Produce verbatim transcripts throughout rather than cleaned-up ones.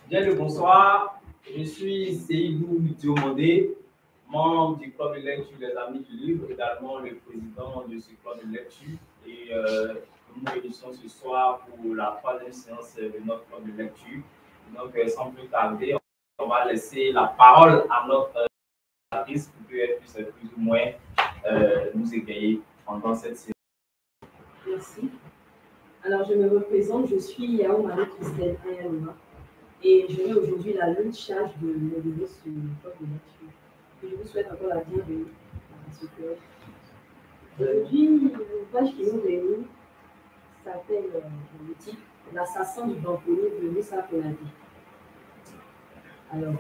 Bien le bonsoir, je suis Seydou Diomandé, membre du club de lecture des Amis du Livre, également le président de ce club de lecture. Et euh, nous réunissons ce soir pour la troisième séance de notre club de lecture. Donc, euh, sans plus tarder, on va laisser la parole à notre euh, artiste pour qu'elle puisse plus ou moins euh, nous égayer pendant cette séance. Merci. Alors, je me représente, je suis Yao Marie-Christelle Ayaloma et je mets aujourd'hui la lourde charge de modérer ce club de lecture. Et je vous souhaite encore la bienvenue à ce club. Aujourd'hui, l'ouvrage qui nous réunit s'appelle euh, le titre L'assassin du banconnier de Moussa Konate. Alors,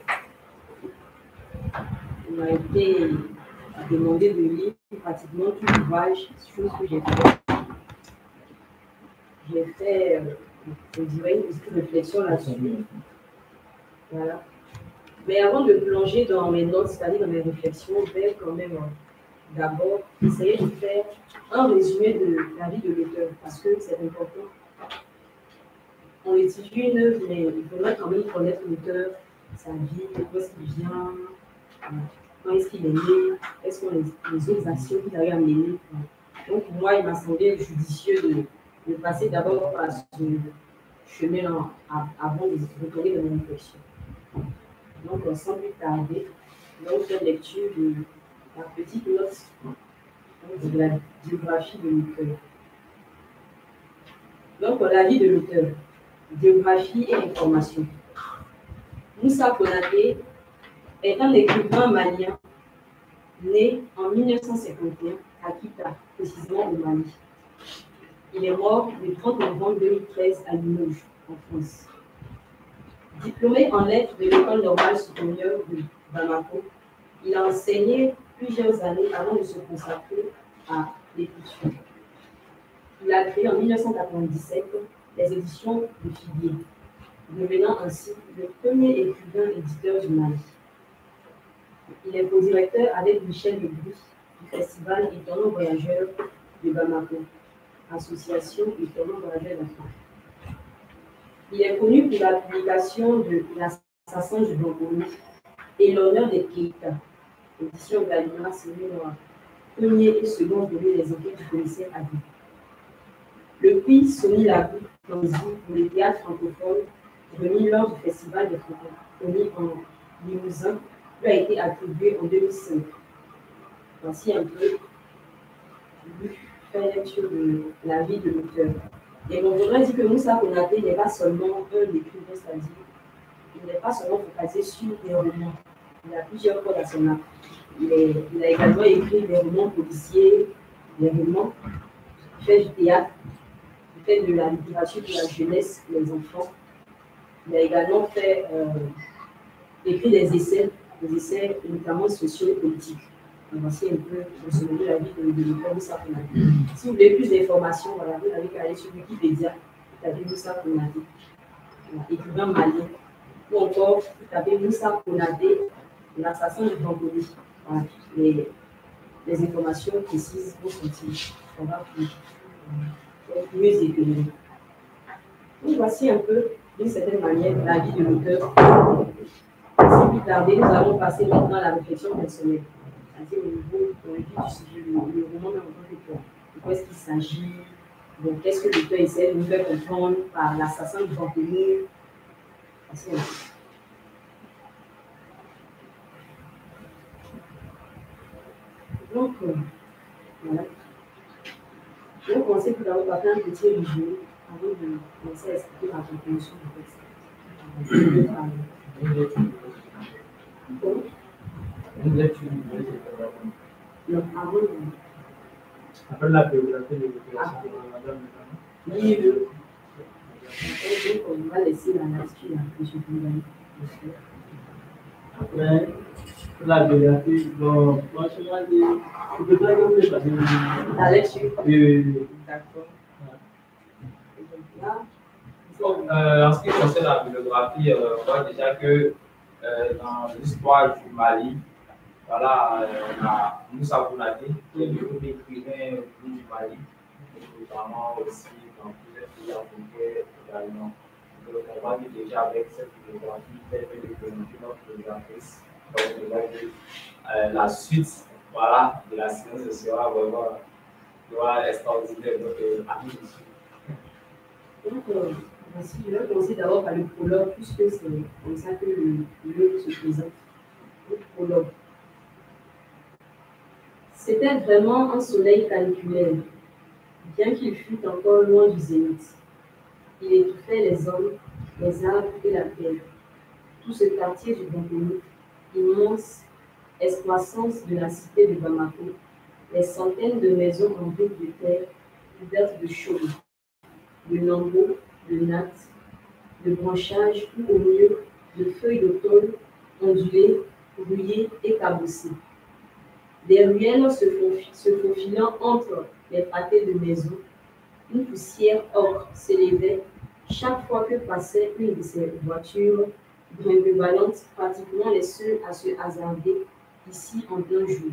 il m'a été demandé de lire pratiquement tout l'ouvrage, chose que j'ai fait. J'ai fait, euh, je dirais, une petite réflexion là-dessus. Voilà. Mais avant de plonger dans mes notes, c'est-à-dire dans mes réflexions, je vais quand même euh, d'abord essayer de faire un résumé de la vie de l'auteur, parce que c'est important. On étudie une œuvre, mais il faudrait quand même connaître l'auteur, sa vie, d'où est-ce qu'il vient, quand est-ce qu'il est né, quelles sont les, les autres actions qu'il a eu à mener. Donc pour moi, il m'a semblé judicieux de, de passer d'abord par ce chemin avant de retourner dans mon réflexion. Donc, sans plus tarder, nous allons faire lecture de la petite note de la biographie de l'auteur. Donc, la vie de l'auteur, biographie et information. Moussa Konate est un écrivain malien né en mille neuf cent cinquante et un à Kita, précisément au Mali. Il est mort le trente novembre deux mille treize à Limoges, en France. Diplômé en lettres de l'école normale supérieure de Bamako, il a enseigné plusieurs années avant de se consacrer à l'écriture. Il a créé en mille neuf cent quatre-vingt-dix-sept les éditions de Figuier, devenant ainsi le premier écrivain éditeur du Mali. Il est co-directeur avec Michel Lebris du festival Étonnant Voyageur de Bamako, association Étonnant Voyageur d'Afrique. Il est connu pour la publication de L'assassin du banconnier et l'honneur des Keïta, édition Gallimard, Noir, premier et second volet des enquêtes du commissaire Adi. Le prix Sony Labou pour le théâtre francophone, remis lors du festival des francophonie en Limousin, lui a été attribué en deux mille cinq. Voici un peu une lecture de la vie de l'auteur. Et on voudrait dire que Moussa Konate n'est pas seulement un écrivain, c'est-à-dire il n'est pas seulement focalisé sur des romans. Il a plusieurs codes à son art. Il, est, il a également écrit des romans policiers, des romans, il fait du théâtre, il fait de la littérature pour la jeunesse, pour les enfants. Il a également fait, euh, écrit des essais, des essais notamment sociaux et politiques. Donc, voici un peu de la vie de, de l'auteur Moussa Konate. Si vous voulez plus d'informations, voilà, vous n'avez qu'à aller sur Wikipédia, vous tapez Moussa Konate, écrivain malien, ou encore vous tapez Moussa Konate, l'assassin du banconnier. Voilà, les, les informations précises vont sortir. On va plus, euh, mieux éclairer. Donc voici un peu, d'une certaine manière, la vie de l'auteur. Sans plus tarder, nous allons passer maintenant à la réflexion personnelle. C'est-à-dire au niveau de du sujet, le, le roman même en tant que tel. De quoi est-ce qu'il s'agit? Donc, qu'est-ce que l'auteur essaie de nous faire comprendre par l'assassin du banconnier? Donc, euh, voilà. Je vais commencer tout d'abord par faire un petit résumé avant de commencer à expliquer ma compréhension du texte. Bon. Non, avant de... Après la biographie de l'opération de Madame Oui, oui. Donc, on va laisser la lecture à M. Koundani. Après la biographie, bon, franchement, je peux pas vous faire la lecture. Oui, D'accord. Bon, euh, en ce qui concerne la biographie, euh, on voit déjà que euh, dans l'histoire du Mali, voilà, euh, on a Moussa Konate, qui est le écrivain du Mali, et notamment aussi dans plusieurs pays africains également. le combat déjà avec cette photographie telle que le présenté notre présentatrice. Donc, nous avons euh, la suite voilà, de la séance, ce sera vraiment voilà, extraordinaire. Donc, euh, à nous aussi. Donc, euh, merci. Je vais commencer d'abord par le prologue, puisque c'est comme ça que le lieu se présente. Le prologue. C'était vraiment un soleil caniculaire, bien qu'il fût encore loin du zénith. Il étouffait les hommes, les arbres et la terre. Tout ce quartier du Bonconou, immense excroissance de la cité de Bamako, les centaines de maisons en briques de terre couvertes de chaume, de lambeaux, de nattes, de branchages ou au mieux de feuilles d'automne ondulées, rouillées et cabossées. Des ruelles se, se faufilant entre les pâtés de maisons, une poussière ocre s'élevait chaque fois que passait une de ces voitures brinque-ballantes, pratiquement les seules à se hasarder ici en plein jour.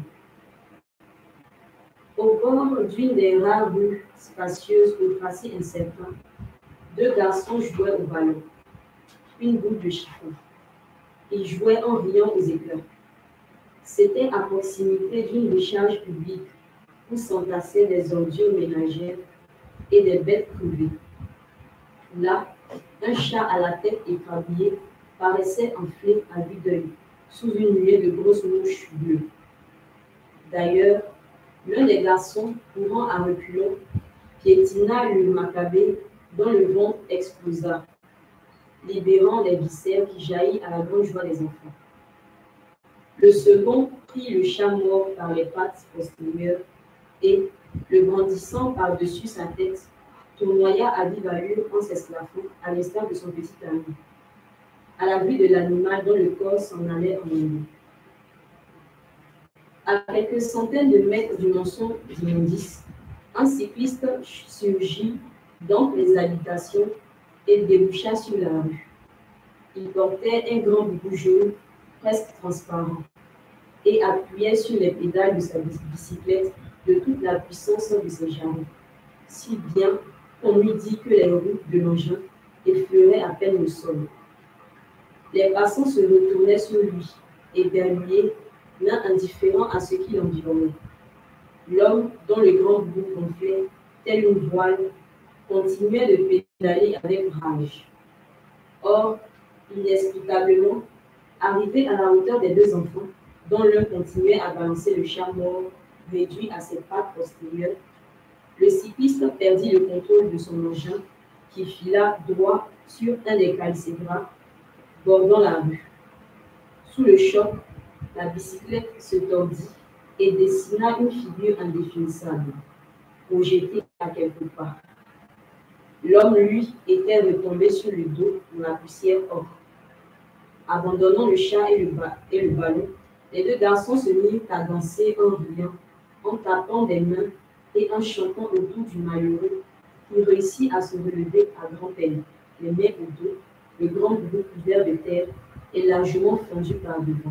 Au bord d'une des rares rues spacieuses au tracé incertain, deux garçons jouaient au ballon, une boule de chiffon. Ils jouaient en riant aux éclats. C'était à proximité d'une décharge publique où s'entassaient des ordures ménagères et des bêtes crevées. Là, un chat à la tête écrabouillée paraissait enflé à vue d'œil sous une nuée de grosses mouches bleues. D'ailleurs, l'un des garçons, courant à reculons, piétina le macabé dont le ventre explosa, libérant les viscères qui jaillissent à la grande joie des enfants. Le second prit le chat mort par les pattes postérieures et, le brandissant par-dessus sa tête, tournoya à vive allure en s'esclaffant à l'instar de son petit ami, à la vue de l'animal dont le corps s'en allait en embûche. À quelques centaines de mètres du monceau d'immondices, un cycliste surgit d'entre les habitations et déboucha sur la rue. Il portait un grand boubou jaune, presque transparent, et appuyait sur les pédales de sa bicyclette de toute la puissance de ses jarrets, si bien qu'on lui dit que les roues de l'engin effleuraient à peine le sol. Les passants se retournaient sur lui, éberlués, l'un indifférent à ce qui l'environnait. L'homme, dont le grand bout gonflait, tel une voile, continuait de pédaler avec rage. Or, inexplicablement, arrivé à la hauteur des deux enfants, dont l'un continuait à balancer le chat mort réduit à ses pattes postérieures, le cycliste perdit le contrôle de son engin qui fila droit sur un des calcébras bordant la rue. Sous le choc, la bicyclette se tordit et dessina une figure indéfinissable, projetée à quelque part. L'homme, lui, était retombé sur le dos dans la poussière ocre. Abandonnant le chat et le, ba et le ballon, les deux garçons se mirent à danser en riant, en tapant des mains et en chantant autour du malheureux qui réussit à se relever à grand-peine, les mains au dos, le grand boubou couvert de terre et largement fendu par devant.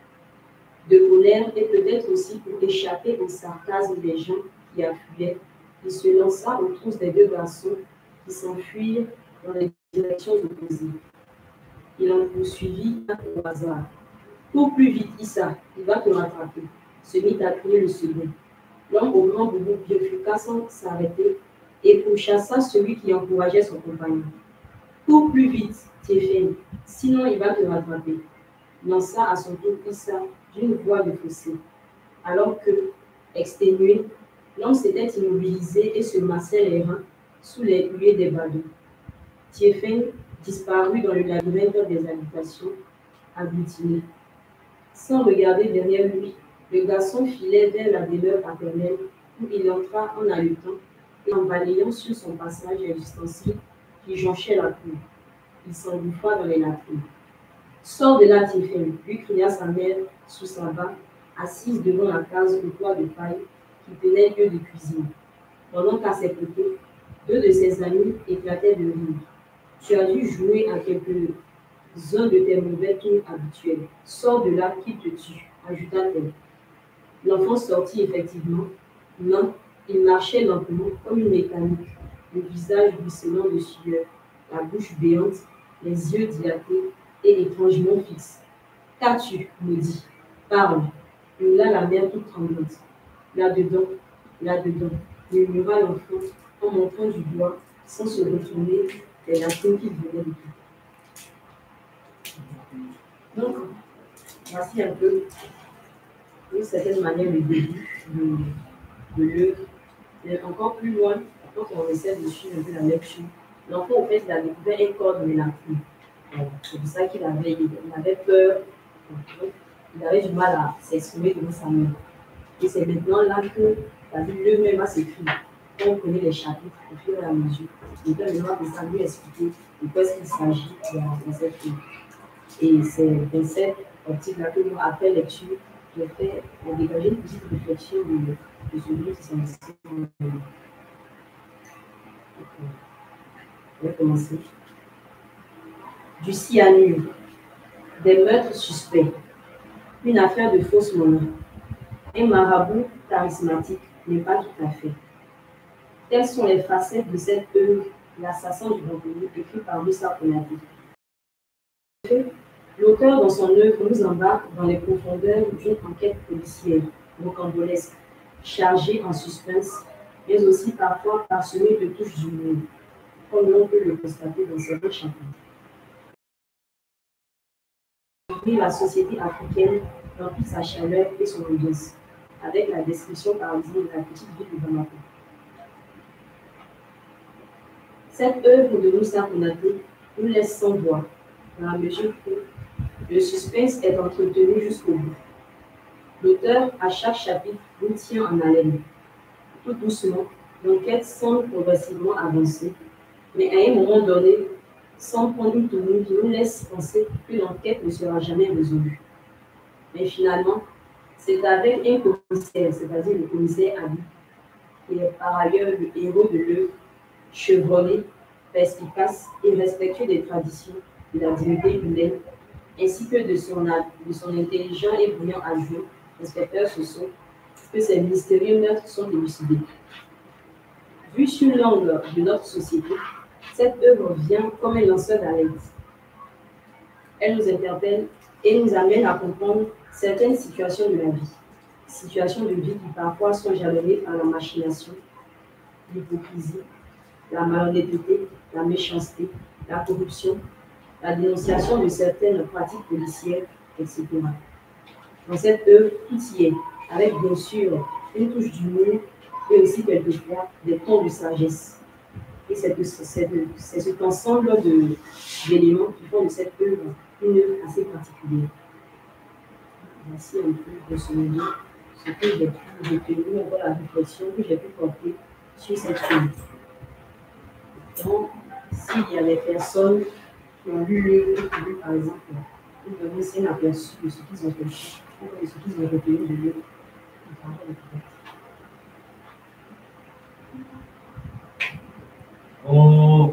De colère et peut-être aussi pour échapper au sarcasme des gens qui affluaient, il se lança aux trousses des deux garçons qui s'enfuirent dans les directions opposées. Il en poursuivit un au hasard. « Cours plus vite, Issa, il va te rattraper », se mit à crier le second. L'homme au grand boubou bifurqua sans s'arrêter et pourchassa celui qui encourageait son compagnon. « Cours plus vite, Tiéfène, sinon il va te rattraper », lança à son tour Issa d'une voix de fossé, alors que, exténué, l'homme s'était immobilisé et se massait les reins sous les huées des badauds. Tiéfène disparut dans le labyrinthe des habitations, agglutinées. Sans regarder derrière lui, le garçon filait vers la demeure paternelle où il entra en haletant et en balayant sur son passage les ustensiles qui jonchaient la cour. Il s'engouffra dans les latrines. « Sors de là, Tiéfène !» lui cria sa mère sous sa barre, assise devant la case au toit de paille qui tenait lieu de cuisine. Pendant qu'à ses côtés, deux de ses amis éclataient de rire. « Tu as dû jouer à quelques-uns de tes mauvais tours habituels. Sors de là, qu'il te tue, ajouta-t-elle. L'enfant sortit effectivement. Non, il marchait lentement comme une mécanique, le visage ruisselant de sueur, la bouche béante, les yeux dilatés et étrangement fixes. Qu'as-tu, maudit? Parle, hurla la mère toute tremblante. Là-dedans, là-dedans, murmura l'enfant en montrant du doigt, sans se retourner, vers la scène qu'il venait de quitter. Donc, voici un peu, d'une certaine manière, le début de, de l'œuvre. Mais encore plus loin, quand on essaie de suivre un peu la lecture, l'enfant, au fait, il a découvert un corps de mélancolie. C'est pour ça qu'il avait, il avait peur, il avait du mal à s'exprimer devant sa mère. Et c'est maintenant là que la Bible lui-même va s'écrire. Quand on connaît les chapitres au fur et à mesure, le père va commencer à lui expliquer de quoi il s'agit dans cette œuvre. Et c'est dans cette optique-là que moi, après lecture, j'ai fait dégager une petite réflexion de, de ce livre qui s'est inscrit. Je vais commencer. Du cyanure, des meurtres suspects, une affaire de fausse monnaie, un marabout charismatique n'est pas tout à fait. Telles sont les facettes de cette œuvre, L'assassin du Bambouillet, écrit par Moussa Konaté. L'auteur, dans son œuvre, nous embarque dans les profondeurs d'une enquête policière, rocambolesque, chargée en suspense, mais aussi parfois parsemée de touches d'humour, comme l'on peut le constater dans certains chapitres. La société africaine remplit sa chaleur et son audience, avec la description par exemple de la petite ville de Bamako. Cette œuvre de Moussa Konaté nous laisse sans voix, dans la mesure où le suspense est entretenu jusqu'au bout. L'auteur, à chaque chapitre, nous tient en haleine. Tout doucement, l'enquête semble progressivement avancer, mais à un moment donné, sans prendre une tournure qui nous laisse penser que l'enquête ne sera jamais résolue. Mais finalement, c'est avec un commissaire, c'est-à-dire le commissaire Abi, qui est par ailleurs le héros de l'œuvre, chevronné, perspicace et respectueux des traditions de la dignité humaine, ainsi que de son, de son intelligent et brillant adjoint, l'inspecteur Soso, que ces mystérieux meurtres sont élucidés. Vue sur l'angle de notre société, cette œuvre vient comme un lanceur d'alerte. Elle nous interpelle et nous amène à comprendre certaines situations de la vie, situations de vie qui parfois sont jalonnées par la machination, l'hypocrisie, la malhonnêteté, la méchanceté, la corruption, la dénonciation de certaines pratiques policières, et cetera. Dans cette œuvre, tout y est, avec bien sûr une touche d'humour et aussi quelquefois des tons de sagesse. Et c'est cet ensemble d'éléments qui font de cette œuvre une œuvre assez particulière. Voici un peu de ce moment, ce que j'ai pu retenir, encore la réflexion que j'ai pu porter sur cette œuvre. Donc, s'il y a des personnes qui ont lu l'œuvre, qui ont lu par exemple, nous donnons aussi un aperçu de ce qu'ils ont reçu, de ce qu'ils ont retenu de l'œuvre. Bon.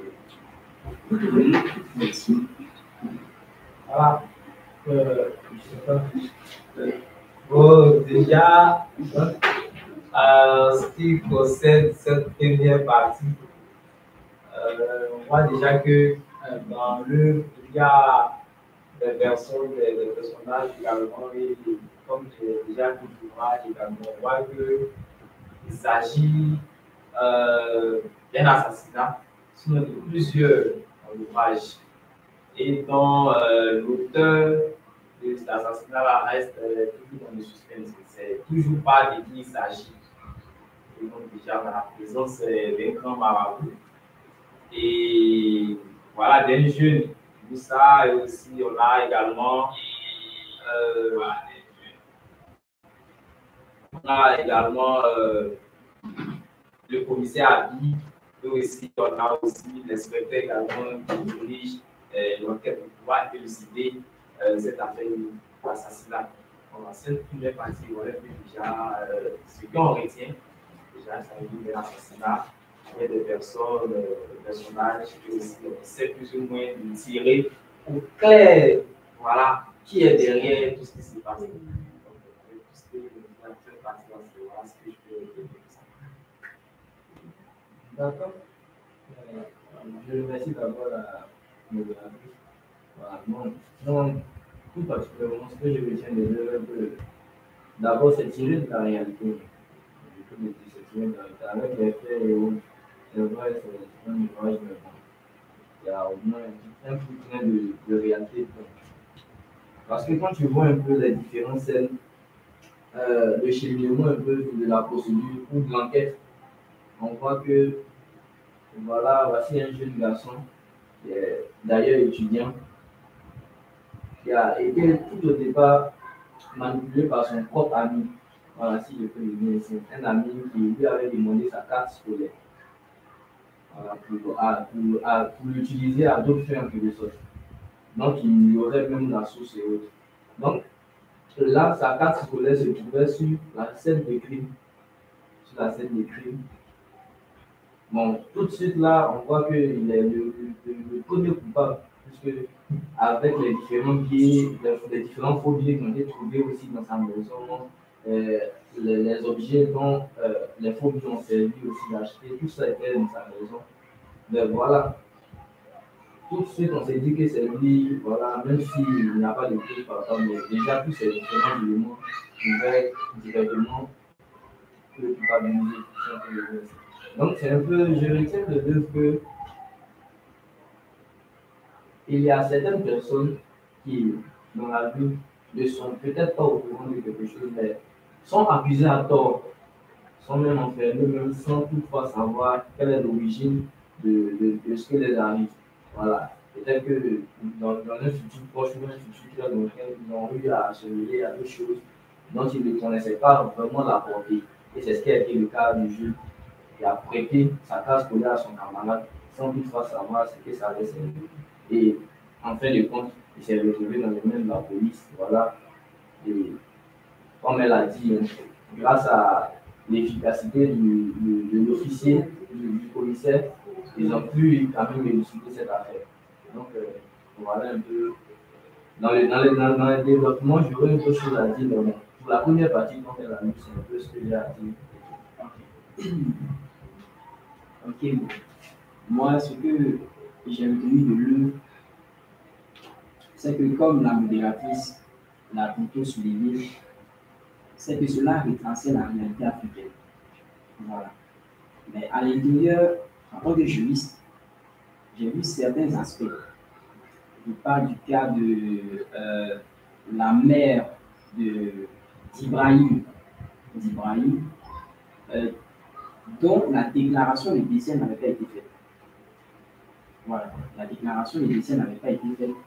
Voilà. Euh, je sais pas. Bon, déjà, euh, ce qui concerne cette première partie, euh, on voit déjà que euh, dans l'œuvre, il y a des personnes, des, des personnages également, et comme j'ai déjà vu l'ouvrage également, on voit qu'il s'agit euh, d'un assassinat, sinon de plusieurs ouvrages. Et dont euh, l'auteur de cet assassinat reste euh, toujours dans le suspense. C'est toujours pas de qui il s'agit. Et donc déjà dans la présence euh, d'un grand marabout. Et voilà, d'un jeune. Tout ça, et aussi on a également euh, on a également euh, le commissaire Abi, et aussi on a aussi l'inspecteur également qui dirige euh, l'enquête pour pouvoir élucider euh, cette affaire d'assassinat. Voilà, cette première partie, on a vu déjà euh, ce qu'on retient. Déjà, ça veut dire l'assassinat. Il y a des personnes, euh, des personnages, et aussi on sait plus ou moins de tirer au clair, voilà, qui est derrière tout ce qui s'est passé. Donc, tout ce qui est cette partie-là, c'est voilà ce que je peux dire. D'accord. Euh, je remercie d'abord la modératrice. Voilà, non, non, tout particulièrement, ce que je retiens des œuvres, que d'abord, c'est tiré de la réalité. Je peux le dire, c'est tiré de la réalité. Avec les faits et autres, c'est vrai, c'est un ouvrage, mais bon, il y a au moins un petit train de, de réalité. Parce que quand tu vois un peu les différentes scènes, euh, le cheminement un peu de la procédure ou de l'enquête, on voit que, voilà, voici un jeune garçon, qui est d'ailleurs étudiant, qui a été tout au départ manipulé par son propre ami. Voilà, si je peux le dire, c'est un ami qui lui avait demandé sa carte scolaire. Voilà, pour, à- pour, à- pour l'utiliser à d'autres fins en quelque sorte. Donc, il y aurait même la source et autres. Donc, là, sa carte scolaire se trouvait sur la scène de crime. Sur la scène de crime. Bon, tout de suite là, on voit qu'il est le, le, le, le premier coupable, puisque avec les différents biais, les, les différents faux billets qui ont été trouvés aussi dans sa maison, euh, les, les objets dont euh, les faux billets ont servi aussi d'acheter, tout ça était dans sa maison. Mais voilà, tout de suite on s'est dit que c'est lui, voilà, même s'il n'y a pas de preuve par rapport, mais déjà tous ces différents éléments pouvaient directement le culpabiliser. Donc c'est un peu, je retiens de l'œuvre que il y a certaines personnes qui, dans la vie, ne sont peut-être pas au courant de quelque chose, mais sont accusées à tort, sont même enfermées, même sans toutefois savoir quelle est l'origine de, de, de ce qui les arrive. Voilà. Peut-être que dans, dans un futur proche ou un futur clair dans lequel ils ont eu à se mêler à des choses dont ils ne connaissaient pas vraiment la portée. Et c'est ce qui a été le cas du jeu. Il a prêté sa carte scolaire à son camarade sans toutefois savoir ce que ça allait servir. Et en fin de compte, il s'est retrouvé dans les mains de la police. Voilà. Et comme elle a dit, hein, grâce à l'efficacité du, du, de l'officier, du, du commissaire, ils ont pu quand même élucider cette affaire. Donc, euh, voilà un peu. Dans le, dans le, dans, dans le développement, j'aurais un peu de choses à dire. Mais pour la première partie, quand elle a lu, c'est un peu ce que j'ai à dire. Ok, bon. Moi, ce que j'ai retenu de l'œuvre, c'est que comme la modératrice l'a plutôt souligné, c'est que cela retraçait la réalité africaine. Voilà. Mais à l'intérieur, en tant que juriste, j'ai vu certains aspects. Je parle du cas de euh, la mère d'Ibrahim, d'Ibrahim euh, dont la déclaration de décès n'avait pas été faite. Voilà, la déclaration de décès n'avait pas été faite.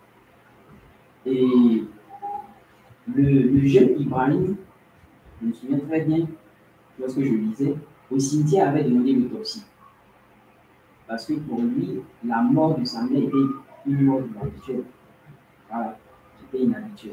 Et le, le jeune Ibrahim, je me souviens très bien, lorsque je lisais, au cimetière avait demandé l'autopsie. Parce que pour lui, la mort de sa mère était une mort inhabituelle. Voilà, c'était inhabituel.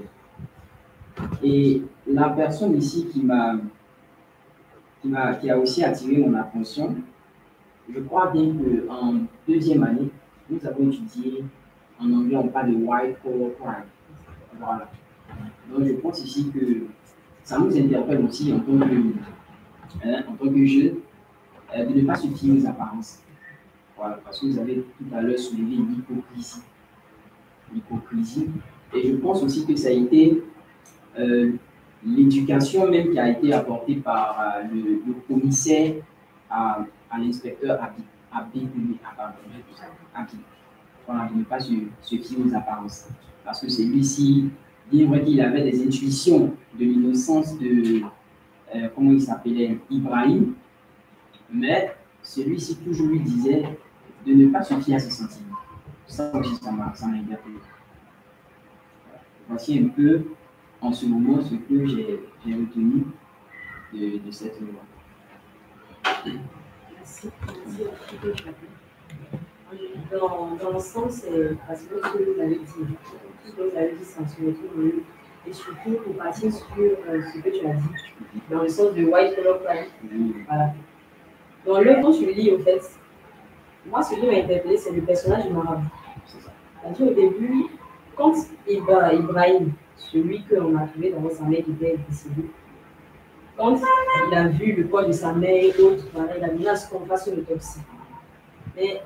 Et la personne ici qui m'a, qui m'a, qui a aussi attiré mon attention, je crois bien qu'en deuxième année, nous avons étudié, en anglais on parle de white collar crime. Voilà. Donc je pense ici que ça nous interpelle aussi en tant que, hein, en tant que jeunes, euh, de ne pas se fier aux apparences. Voilà, parce que vous avez tout à l'heure soulevé l'hypocrisie. L'hypocrisie. Et je pense aussi que ça a été euh, l'éducation même qui a été apportée par euh, le, le commissaire à, à l'inspecteur Habib. Habib, Habib. Voilà, de ne pas se, se fier aux apparences. Parce que celui-ci, bien vrai qu'il avait des intuitions de l'innocence de, euh, comment il s'appelait, Ibrahim, mais celui-ci toujours lui disait de ne pas se fier à ses sentiments. Ça aussi, ça m'a interpellé. Voici un peu, en ce moment, ce que j'ai retenu de, de cette loi. Merci. Merci. Dans, dans l'ensemble, c'est parce que ce que vous avez dit, tout ce que vous avez dit, c'est en ce moment. Et surtout, pour partir sur euh, ce que tu as dit, dans le sens de white collar crime. Voilà. Dans le quand je lis, au fait, moi, ce qui m'a interpellé, c'est le personnage du marabout. Parce qu'au début, quand Ibrahim, celui qu'on a trouvé dans sa mère qui était décédé, quand il a vu le corps de sa mère et autres, voilà, il a mis à ce qu'on fasse une autopsie. Mais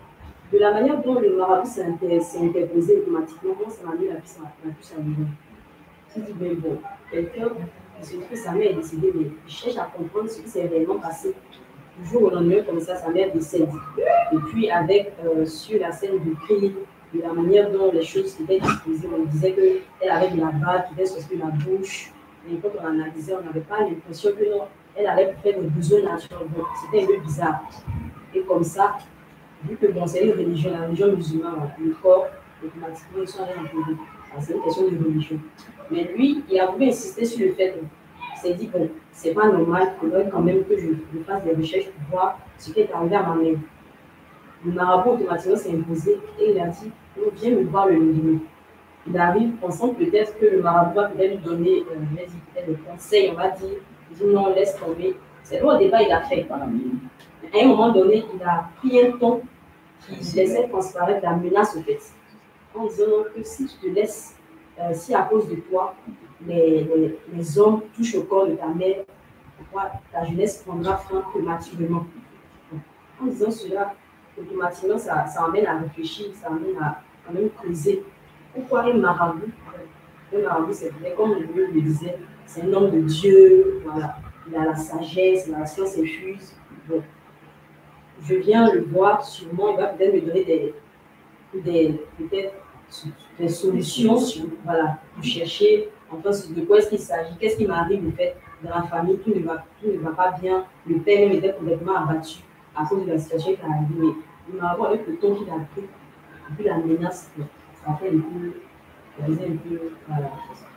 De la manière dont le marabout s'est inter- s'est interposé automatiquement, moi, ça m'a mis la puce à la puce à l'oreille. Je me suis dit, mais bon, quelqu'un qui se dit que sa mère est décédée, mais il cherche à comprendre ce qui s'est réellement passé. Du jour au lendemain, comme ça, sa mère décède. Et puis, avec, euh, sur la scène du cri, de la manière dont les choses étaient disposées, on disait qu'elle avait de la bave qui était sortie de la bouche. Et quand on analysait, on n'avait pas l'impression que non, elle avait fait des besoins naturels. Donc, c'était un peu bizarre. Et comme ça, vu que bon, c'est une religion, la religion musulmane, voilà, le corps, automatiquement, ils sont allés enterrer. C'est une question de religion. Mais lui, il a voulu insister sur le fait, il s'est dit, bon, c'est pas normal, il faudrait quand même que je, je fasse des recherches pour voir ce qui est arrivé à ma mère. Le marabout automatiquement s'est imposé et il a dit, oh, viens me voir le lendemain. Il arrive pensant peut-être que le marabout va peut-être lui donner euh, peut-être des conseils, on va dire, il dit non, laisse tomber. C'est là au débat il a fait. À un moment donné, il a pris un ton qui laissait transparaître la menace au fait. En disant que si tu te laisses, euh, si à cause de toi, les, les, les hommes touchent au corps de ta mère, pourquoi ta jeunesse prendra fin prématurément. En disant cela, automatiquement, ça, ça amène à réfléchir, ça amène à, à même creuser. Pourquoi un marabout? Un marabout, c'est vrai, comme le Dieu le disait, c'est un homme de Dieu, voilà. Il a la sagesse, la science infuse. Donc, je viens le voir, sûrement, il va peut-être me donner des, des, peut-être des solutions, voilà, pour chercher, enfin, de quoi est-ce qu'il s'agit, qu'est-ce qui m'arrive, en fait, dans la famille, tout ne va, tout ne va pas bien, le père même était complètement abattu à cause de la situation qu'il a arrivée, mais il m'a avec le ton qu'il a pris, et puis la menace, ça fait un peu, ça faisait un peu, voilà.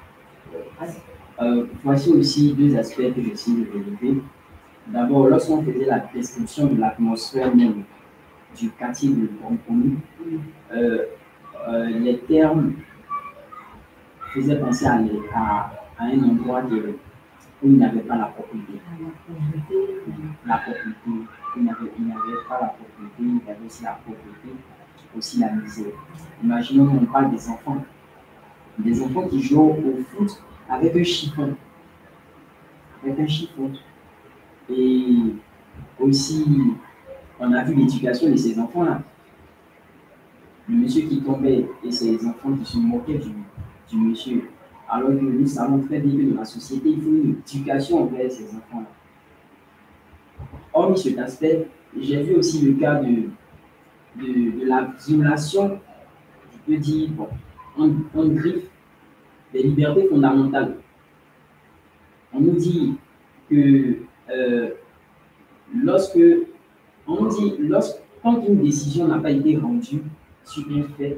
Euh, voici aussi deux aspects que j'essaie de développer. D'abord, lorsqu'on faisait la description de l'atmosphère même du quartier de Compromis, euh, euh, les termes faisaient penser à, à, à un endroit de, où il n'y avait pas la propriété. La propriété, il n'y avait, avait pas la propriété, il y avait aussi la pauvreté, aussi la misère. Imaginons qu'on parle des enfants, des enfants qui jouent au foot avec un chiffon, avec un chiffon. Et aussi, on a vu l'éducation de ces enfants-là. Le monsieur qui tombait et ces enfants qui se moquaient du, du monsieur. Alors que nous savons très bien que dans la société, il faut une éducation envers ces enfants-là. Hormis cet aspect, j'ai vu aussi le cas de, de, de la violation, je peux dire, bon, en, en griffe, des libertés fondamentales. On nous dit que euh, lorsque, on dit, lorsque, quand une décision n'a pas été rendue sur un fait,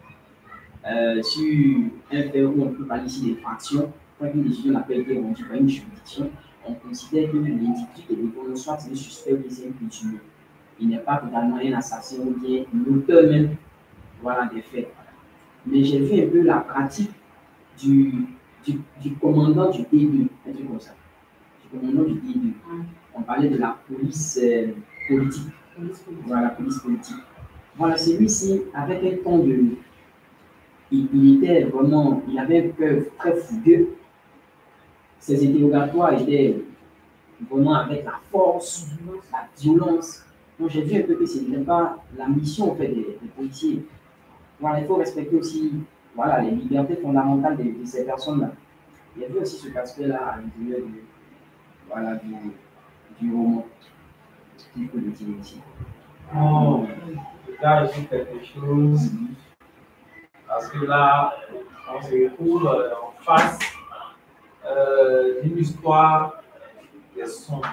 euh, sur un fait où on peut parler ici d'infraction, quand une décision n'a pas été rendue par une juridiction, on considère que l'individu qui est défendu soit un suspect ou c'est un coutumier. Il n'est pas totalement un assassin ou bien l'auteur même, voilà, des faits. Mais j'ai vu un peu la pratique du, du, du commandant du D deux, un truc comme ça. Du commandant du D deux. On parlait de la police euh, politique. Voilà, la police politique. Voilà, celui-ci, avec un ton de. Il, il était vraiment. Il avait un cœur très fougueux. Ses interrogatoires étaient vraiment avec la force, la violence. Donc j'ai vu un peu que ce n'était pas la mission en fait, des, des policiers. Voilà, il faut respecter aussi voilà, les libertés fondamentales de, de ces personnes-là. Il y avait aussi cet aspect-là à l'intérieur du, voilà, du, du roman qu'il faut le dire ici. Oh, là, je dis quelque chose. Parce que là, on se retrouve euh, en face euh, d'une histoire des sons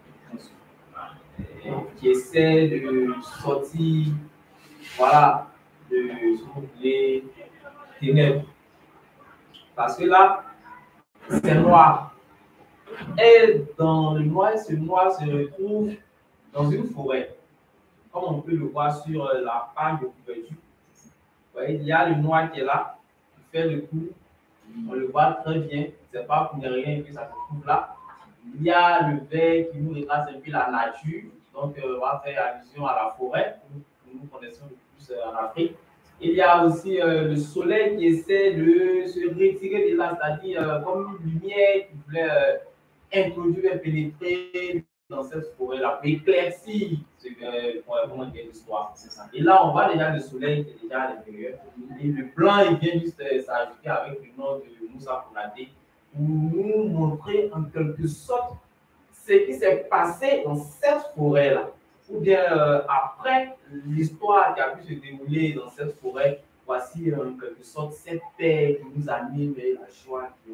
qui essaie de sortir, voilà, de les ténèbres. Parce que là, c'est noir. Et dans le noir, ce noir se retrouve dans une forêt. Comme on peut le voir sur la page de couverture. Il y a le noir qui est là, qui fait le coup. On le voit très bien. Ce n'est pas pour ne rien que ça se trouve là. Il y a le vert qui nous retrace un peu la nature. Donc, euh, on va faire allusion à la forêt, que nous connaissons le plus euh, en Afrique. Il y a aussi euh, le soleil qui essaie de se retirer de là, c'est-à-dire euh, comme une lumière qui voulait euh, introduire et pénétrer dans cette forêt-là, pour éclaircir ce que comment dire l'histoire. C'est ça. Et là, on voit déjà le soleil qui est déjà à l'intérieur. Et le blanc, il vient juste euh, s'ajouter avec le nom de Moussa Konate pour nous montrer en quelque sorte ce qui s'est passé dans cette forêt-là. Ou bien euh, après l'histoire qui a pu se dérouler dans cette forêt, voici en quelque sorte cette paix qui nous anime et la joie qui en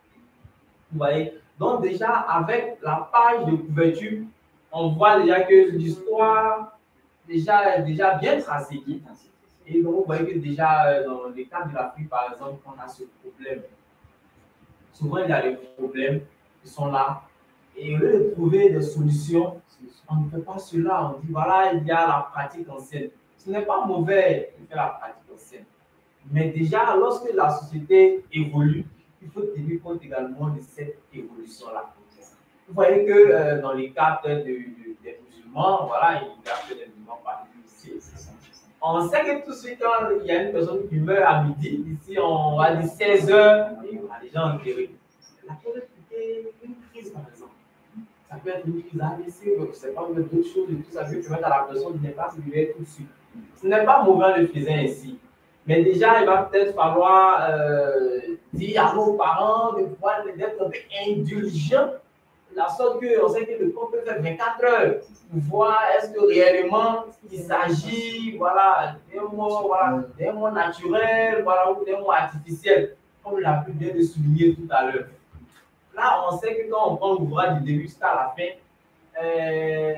Vous voyez? Donc déjà, avec la page de couverture, on voit déjà que l'histoire déjà, déjà bien tracée. Et donc, vous voyez que déjà, dans le cas de l'Afrique, par exemple, on a ce problème. Souvent, il y a des problèmes qui sont là. Et au lieu de trouver des solutions, on ne fait pas cela. On dit, voilà, il y a la pratique ancienne. Ce n'est pas mauvais de faire la pratique ancienne. Mais déjà, lorsque la société évolue, il faut tenir compte également de cette évolution-là. Vous voyez que euh, dans les cas de, de, des musulmans, voilà, il y a que des musulmans parmi ici. On sait que tout de suite, quand il y a une personne qui meurt à midi, ici on va dire seize heures, il y a des gens enterrés. La peut être une crise, par exemple. Ça peut être une crise A V C, c'est pas d'autres choses, et tout ça peut permettre à la personne de ne pas se réveiller tout de suite. Ce n'est pas mauvais de le faire ainsi. Mais déjà, il va peut-être falloir euh, dire à nos parents de pouvoir d'être un peu indulgents, de la sorte qu'on sait que le corps peut faire vingt-quatre heures pour voir est-ce que réellement il s'agit voilà, d'un mot, voilà, d'un mot naturel voilà, ou d'un mot artificiel, comme l'a pu bien de souligner tout à l'heure. Là, on sait que quand on prend l'ouvrage du début jusqu'à la fin, euh,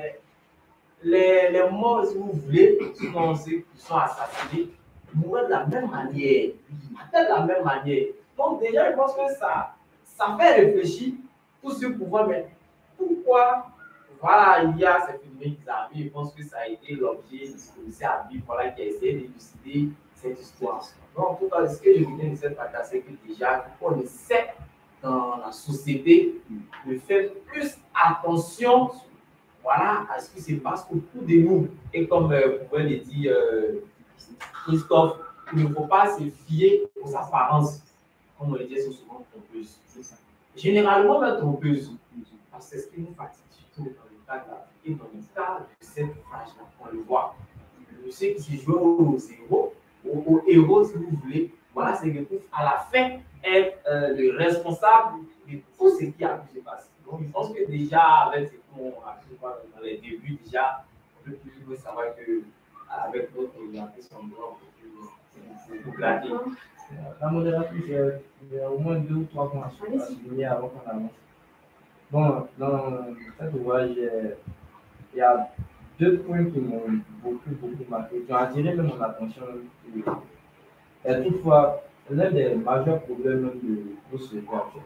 les, les morts, si vous voulez, souvent ceux qui sont assassinés, mourraient de la même manière, de la même manière. Donc déjà, je pense que ça, ça fait réfléchir tout ce pouvoir, mais pourquoi voilà, il y a ces phénomènes qui arrivent. Je pense que ça a été l'objet de ce commissaire Habib voilà, qui a essayé d'élucider cette histoire. Donc, en tout cas, ce que je retiens de cette partie, c'est que déjà, on essaie dans la société de faire plus attention voilà, à ce qui se passe autour de nous. Et comme euh, vous pouvez le dire, euh, Christophe, il ne faut pas se fier aux apparences, comme on le dit, sont souvent trompeuses. Généralement, même trompeuses, parce que c'est ce qui nous fatigue, surtout dans le cas de l'Afrique et dans le cas de cette phrase-là, on le voit. Ce qui se joue aux héros, aux, aux héros, si vous voulez, voilà, c'est que à la fin, être euh, le responsable de tout ce qui a pu se passer. Donc, je pense que déjà, avec ce qu'on a pu voir dans les débuts, déjà, on peut plus savoir que avec d'autres organisations, on peut plus glader. La modératrice, il y a au moins deux ou trois points à souligner avant qu'on avance. Bon, dans cet ouvrage, il y a deux points qui m'ont beaucoup, beaucoup marqué, qui ont attiré même mon attention. Et toutefois, l'un des majeurs problèmes de nos sociétés actuelles.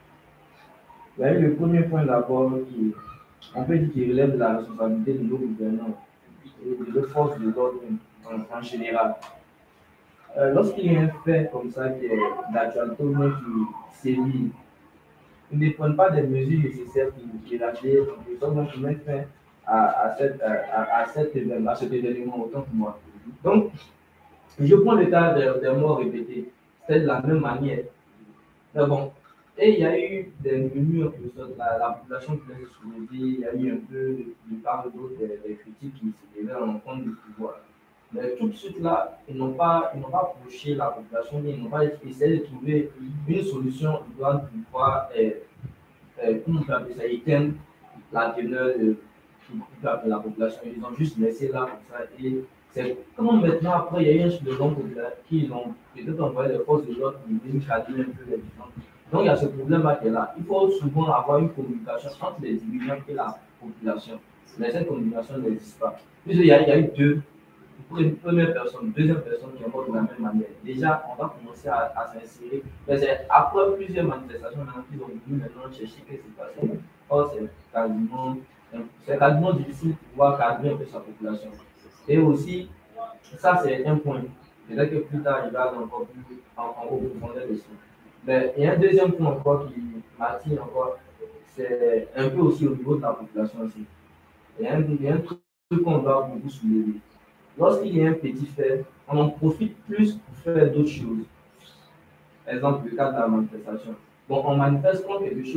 Il y a eu le premier point d'abord qui, on peut dire qu'il relève de la responsabilité de nos gouvernants et de nos forces de l'ordre en, en général. Euh, Lorsqu'il y a un fait comme ça qui est d'actualité qui sévit, ils ne prennent pas des mesures nécessaires pour éradiquer, pour mettre fin à, à, cette, à, à, cet événement, à cet événement autant que moi. Donc, je prends le cas des de morts répétés, c'est de la même manière. Mais bon, et il y a eu des murmures, la, la population qui s'est soulevée, il y a eu un peu de part d'autre des, des critiques qui se levaient en compte du pouvoir. Mais tout de suite là, ils n'ont pas, ils n'ont pas approché la population, ils n'ont pas essayé de trouver une solution idoine pour pouvoir, euh, euh, comment on peut appeler ça, éteindre la teneur de, de la population. Ils ont juste laissé là comme ça. Et c'est comment maintenant, après, il y a eu un slogan populaire qu'ils ont peut-être envoyé les forces de l'ordre pour venir calmer un peu les gens. Donc il y a ce problème-là qui est là. Il faut souvent avoir une communication entre les dirigeants et la population. Mais cette communication n'existe pas. Puis il y a, il y a eu deux. Pour une première personne, deuxième personne qui est morte de la même manière. Déjà, on va commencer à, à s'insérer. Mais c'est après plusieurs manifestations maintenant qu'ils ont voulu maintenant chercher ce qui s'est passé. Or, c'est quasiment, c'est quasiment difficile de pouvoir cadrer un peu sa population. Et aussi, ça c'est un point. Peut-être que plus tard, il va encore plus en profondeur dessus. Mais il y a un deuxième point encore qui m'attire encore, c'est un peu aussi au niveau de la population aussi. Il y a un, il y a un truc qu'on doit beaucoup soulever. Lorsqu'il y a un petit fait, on en profite plus pour faire d'autres choses. Par exemple, le cas de la manifestation. Bon, on manifeste contre quelque chose,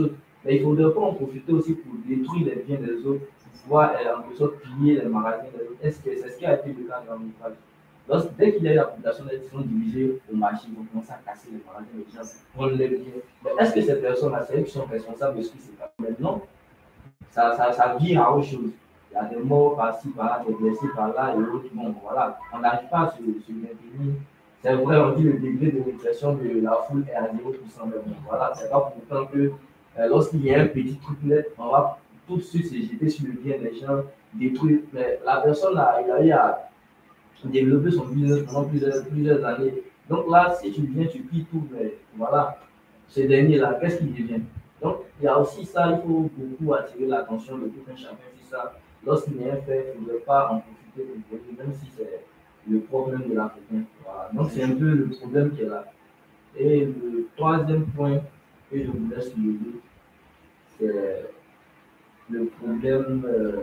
Mais il ne faudrait pas en profiter aussi pour détruire les biens des autres, pour pouvoir euh, en quelque sorte piller les magasins des autres. Est-ce que c'est ce qui a été le cas dans l'ouvrage? Donc, dès qu'il y a eu la population qui sont dirigées au marché, ils vont commencer à casser les magasins, les gens prendre les biens. Mais est-ce que ces personnes-là, c'est eux qui sont responsables de ce qui s'est passé? Maintenant, ça, ça, ça vire à autre chose. Il y a des morts par-ci, par-là, des blessés par-là, et autres. Bon, voilà, on n'arrive pas à se, se maintenir. C'est vrai, on dit le degré de répression de la foule est à zéro pour cent. Mais bon, voilà, c'est pas pour autant que euh, lorsqu'il y a un petit truc net, on va tout de suite se jeter sur le bien des gens, détruire. Mais la personne, là, il a eu à développer son business pendant plusieurs, plusieurs années. Donc là, si tu viens, tu pilles tout, mais voilà, ce dernier-là, qu'est-ce qu'il devient? Donc, il y a aussi ça, il faut beaucoup attirer l'attention de tout un chacun sur ça. Lorsqu'il n'y a rien fait, il ne faudrait pas en profiter pour lui, même si c'est le problème de l'Africain. Voilà. Donc, c'est un peu le problème qui est là. Et le troisième point que je voulais soulever, c'est le problème. Euh,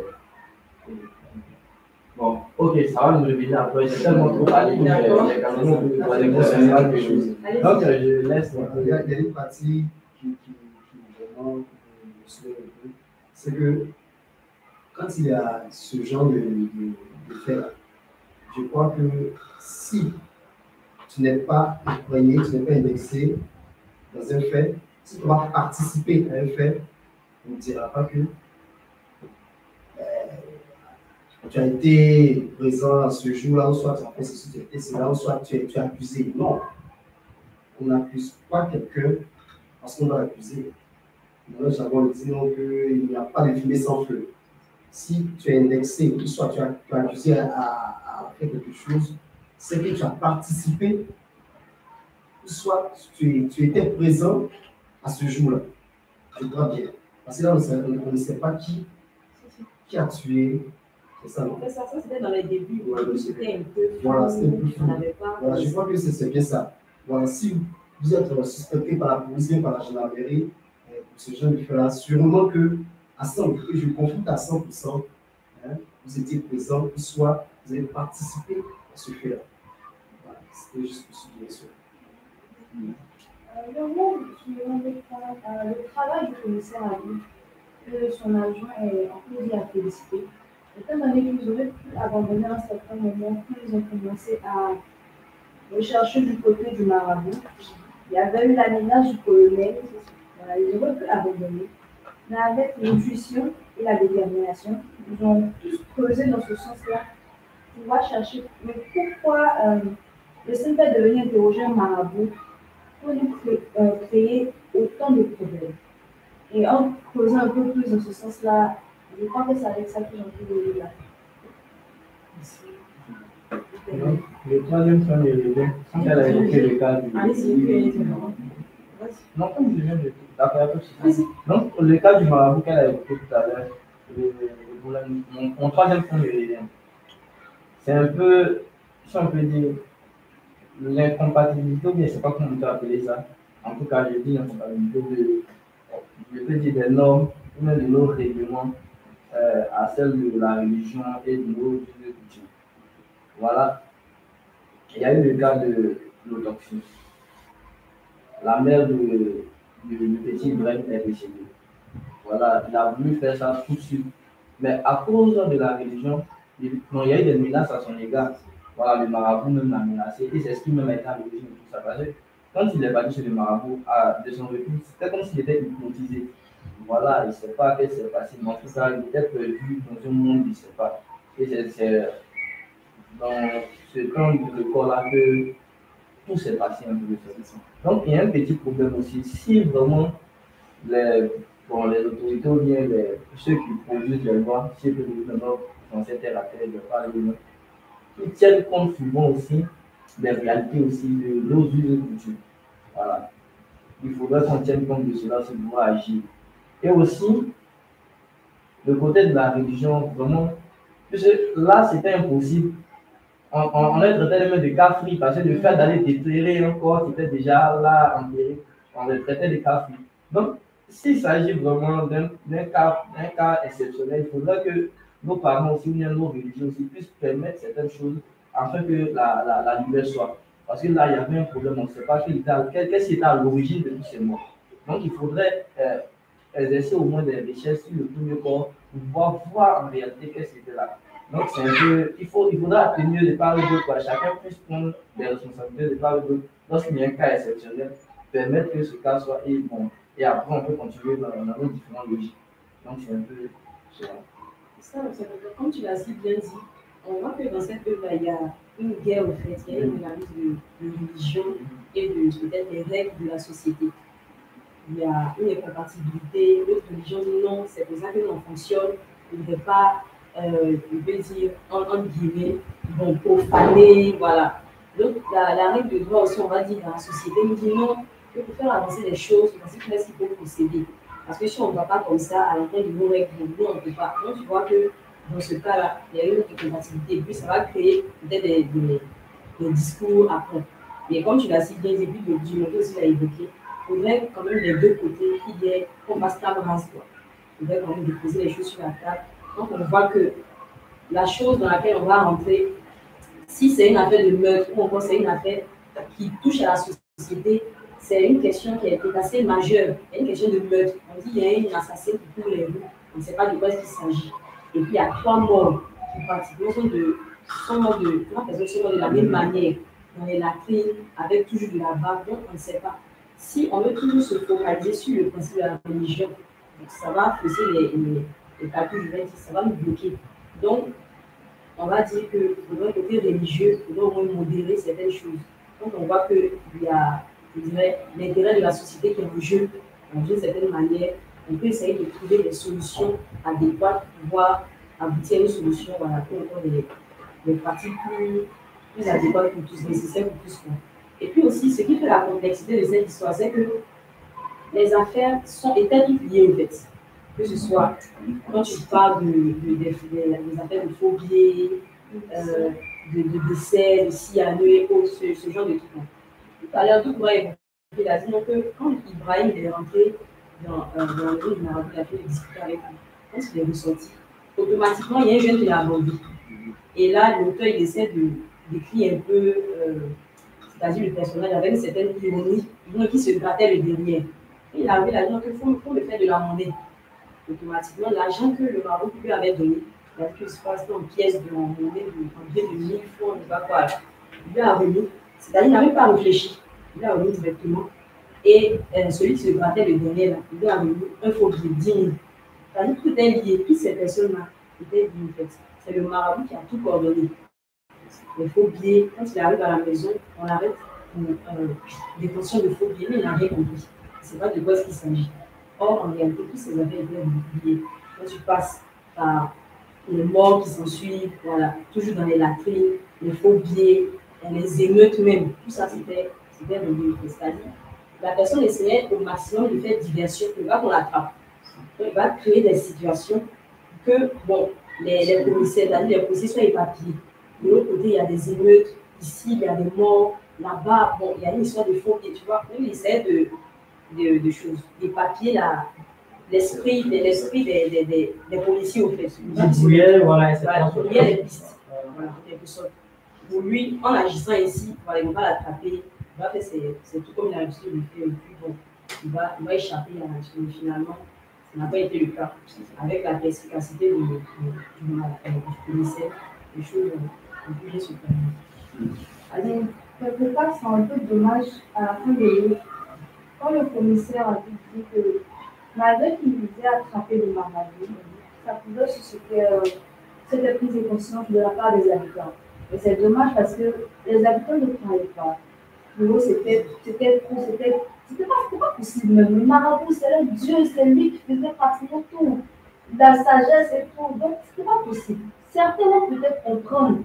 Bon, ok, ça va me revenir après. J'ai tellement trop parlé que j'ai quand même parlé concernant quelque chose. Donc, je laisse. Il y a, il y a une partie qui, qui, qui vraiment me soulève un peu. C'est que quand il y a ce genre de, de, de fait-là, je crois que si tu n'es pas imprégné, tu n'es pas indexé dans un fait, si tu vas participer à un fait, on ne dira pas que tu as été présent à ce jour-là, ou soit tu as fait ceci, tu as été cela, ou soit tu es, tu es accusé. Non. On n'accuse pas quelqu'un parce qu'on doit l'accuser. Nous avons dit non qu'il n'y a pas de fumée sans feu. Si tu es indexé, ou soit tu as, tu as accusé à, à, à faire quelque chose, c'est que tu as participé, ou soit tu, es, tu étais présent à ce jour-là. Je crois bien. Parce que là, on ne sait pas qui, qui a tué. Ça, ça, ça c'était dans les débuts. Ouais, c'était un peu flou. Voilà, c'était un peu flou. Pas... Voilà, je crois que c'est bien ça. Voilà, si vous êtes suspecté par la police, par la gendarmerie, pour ce genre de fait-là, sûrement que à cent pour cent, je confronte à cent pour cent, hein, vous étiez présent, ou soit vous avez participé à ce fait-là. Voilà, c'était juste pour souligner ça. Le rôle qui le travail du commissaire a dit que son agent est en plus à féliciter. Étant donné qu'ils auraient pu abandonner à un certain moment, quand ils ont commencé à rechercher du côté du marabout, il y avait eu la menace du colonel, voilà, ils auraient pu abandonner. Mais avec l'intuition et la détermination, ils ont tous creusé dans ce sens-là, pour pouvoir chercher. Mais pourquoi euh, le simple fait de venir interroger un marabout pour nous créer, euh, créer autant de problèmes? Et en creusant un peu plus dans ce sens-là, je crois que c'est avec ça que j'ai envie de lire là. Donc, le troisième point de l'élève, elle a évoqué le cas du. Non, comme je viens de d'accord, donc, le cas du marabout qu'elle a évoqué tout à l'heure, mon, mon troisième point de l'élève, c'est un peu, si on peut dire, l'incompatibilité, ou bien je ne sais pas comment on peut appeler ça. En tout cas, je dis l'incompatibilité de, je peux dire des normes, ou même de nos règlements. Euh, à celle de la religion et de nos coutumes. Voilà. Il y a eu le cas de l'autoxie. La mère de, de, de petit Ibrahim est décédée. Voilà, il a voulu faire ça tout de suite. Mais à cause de la religion, il, non, il y a eu des menaces à son égard. Voilà, le marabout même l'a menacé. Et c'est ce qui même a été à l'origine de tout ça. Parce que quand il est battu chez le marabout, à, de son retour, c'était comme s'il était hypnotisé. Voilà, il ne sait pas qu'est-ce qui s'est passé, mais en tout cas, il était perdu dans un monde, il ne sait pas. Et c'est dans ce temps de corps-là que tout s'est passé un peu de cette façon. Donc, il y a un petit problème aussi. Si vraiment les, bon, les autorités ou bien les, ceux qui produisent les lois, ceux qui nous donnent dans cette terre à terre, de parler de nous, ils tiennent compte souvent aussi des réalités aussi de nos us et coutumes. Voilà. Il faudrait qu'on tienne compte de cela pour pouvoir agir. Et aussi, le côté de la religion, vraiment, puisque là, c'était impossible. On, on, on est traité même de cas free, parce que le fait d'aller déterrer un corps, c'était déjà là, enterré. On les traitait de cas free. Donc, s'il s'agit vraiment d'un cas, cas exceptionnel, il faudrait que nos parents aussi, ou bien nos religions aussi, puissent permettre certaines choses afin que la, la, la lumière soit. Parce que là, il y avait un problème, on ne sait pas qu'est-ce qui était à l'origine de tous ces morts. Donc, il faudrait. Euh, exercer au moins des recherches sur le premier corps pour pouvoir voir en réalité qu'est-ce qui était là. Donc, c'est un peu, il, faut, il faudra tenir de part et d'autre, quoi. Chacun puisse prendre des responsabilités de part et d'autre. Lorsqu'il y a un cas exceptionnel, permettre que ce cas soit et bon. Et après, on peut continuer dans, dans nos différentes logiques. Donc, c'est un peu cela. Ça, ça veut dire, comme tu l'as si bien dit, on voit que dans cette œuvre-là, il y a une guerre au fait, il y a une analyse de, de religion et de peut-être des règles de la société. Il y a une incompatibilité, l'autre religion dit non, c'est pour ça que l'on fonctionne, il ne devrait pas, euh, on peut dire, en, en guillemets, bon, profaner, voilà. Donc, la, la règle de droit aussi, on va dire, dans la société, nous dit non, que pour faire avancer les choses, c'est qu'il faut procéder. Parce que si on ne va pas comme ça, à l'intérieur de nos règles, nous, on ne peut pas. Donc, tu vois que dans ce cas-là, il y a une incompatibilité, et puis ça va créer peut-être des, des, des discours après. Mais comme tu l'as si bien dit, puis du moment aussi l'a évoqué, il faudrait quand même les deux côtés qu'il y ait, qu'on fasse table rase, quoi. Il faudrait quand même déposer les choses sur la table. Donc, on voit que la chose dans laquelle on va rentrer, si c'est une affaire de meurtre ou encore c'est une affaire qui touche à la société, c'est une question qui est assez majeure. Il y a une question de meurtre. On dit qu'il y a une assassin qui court les rues. On ne sait pas de quoi il s'agit. Et puis il y a trois morts qui pratiquement sont de, sont morts de, trois personnes sont mortes de la même manière, dans les latrines, avec toujours de la bave. Donc on ne sait pas. Si on veut toujours se focaliser sur le principe de la religion, donc ça va fausser les, les, les calculs juridiques, ça va nous bloquer. Donc, on va dire que d'un côté religieux, il faudrait au moins modérer certaines choses. Donc, on voit qu'il y a, je dirais, l'intérêt de la société qui est en jeu, d'une certaine manière. On peut essayer de trouver des solutions adéquates pour pouvoir aboutir à une solution, voilà, pour les, les pratiques plus, plus adéquates pour tous, nécessaires pour tous. Et puis aussi, ce qui fait la complexité de cette histoire, c'est que les affaires sont, étaient toutes liées au fait. Que ce soit quand tu parles de, de, de, de, des affaires de faux billets, euh, de, de décès, de cyanure et autres, ce, ce genre de trucs. Tout à l'heure, tout Ibrahim, il a dit donc, que quand Ibrahim est rentré dans, euh, dans le monde, il a fait discuter avec lui. Quand il est ressorti, automatiquement, il y a un jeune qui l'a abordé. Et là, l'auteur, il essaie de d'écrire un peu, euh, c'est-à-dire le personnage avec une certaine ironie, qui se grattait le derrière. Et il avait l'argent qu'il faut, faut me faire de la monnaie. Automatiquement, l'argent que le Maroc lui avait donné, il a dit que se passe en pièces de monnaie, en billet de mille francs, on ne sait pas quoi. Il lui a remis, c'est-à-dire qu'il n'avait pas réfléchi, il lui a remis directement. Et euh, celui qui se grattait le dernier, là, il lui a remis un faux billet de dix mille. C'est-à-dire que tout est lié, toutes ces personnes-là étaient liées en fait. C'est le marabout qui a tout coordonné. Les faux billets, quand il arrive à la maison, on l'arrête pour euh, détention de faux billets, mais il n'a rien compris. Il ne sait pas de quoi il s'agit. Or, en réalité, tous ces affaires étaient liées. Quand tu passes par les morts qui s'en suivent, voilà, toujours dans les latrines, les faux billets, les émeutes même, tout ça c'était relié. C'est-à-dire, la personne essayait au maximum de faire diversion, il va qu'on l'attrape. Donc, il va créer des situations que, bon, les, les policiers, c'est-à-dire les policiers soient éparpillés. De l'autre côté, il y a des émeutes, ici, il y a des morts, là-bas, bon, il y a une histoire de faux billets, tu vois. Lui, il essaie de. De, de choses, des papiers, l'esprit de, l'esprit des, des, des, des policiers au fait. Brouiller, voilà, voilà, brouiller les pistes, voilà, en quelque sorte. Pour lui, en agissant ici, voilà, il ne va pas l'attraper, il va faire c'est tout comme il a l'habitude de le faire, et puis bon, il va, il va échapper à la mais finalement, ça n'a pas été le cas. Avec la perspicacité du, du, du, du commissaire, les choses ont pu bien se terminer. Alors, quelque part, c'est un peu dommage à la fin de l'eau. Quand le commissaire a dit que malgré qu'il visait à attraper le marabout, ça pouvait susciter euh, cette prise de conscience de la part des habitants. Et c'est dommage parce que les habitants ne croyaient pas. Pour eux, c'était trop, c'était pas, pas possible même. Le marabout, c'est le Dieu, c'est lui qui faisait pratiquement tout. La sagesse et tout. Donc, c'était pas possible. Certains vont peut-être comprendre.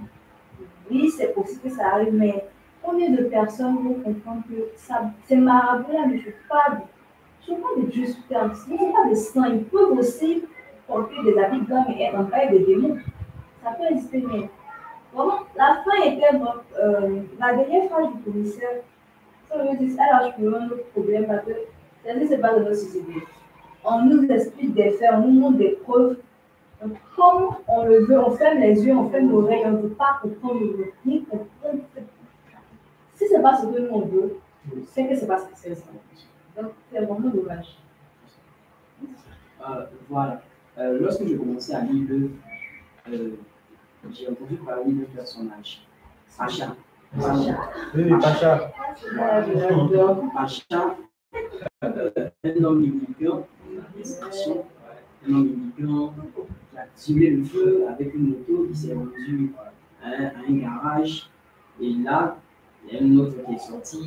Oui, c'est possible que ça arrive, mais combien de personnes vont comprendre que ça, ces marabouts-là ne sont pas, sont pas des dieux sur terre, ce ne sont pas des saints. Ils peuvent aussi porter des habits blancs et être envahis des démons. Ça peut exister, mais vraiment, la fin était euh, la dernière phrase du commissaire. Ça veut dire, alors je peux un autre problème parce que c'est ce qui se passe dans notre société. On nous explique des faits, on nous montre des preuves. Donc, comme on le veut, on ferme les yeux, on ferme l'oreille, on ne veut pas comprendre le ni comprendre. Si ce n'est pas ce que nous on veut, c'est que ce n'est pas ce que c'est ça. Donc, c'est vraiment dommage. Euh, voilà. Euh, lorsque j'ai commencé à lire le euh, j'ai entendu parler d'un personnage, Sacha. Oui, Pacha. Donc, Pacha, euh, un homme immigrant, l'expression, un homme immigrant qui a tiré le feu avec une moto qui s'est rendue à un, à un garage. Et là, il y a une autre qui est sortie.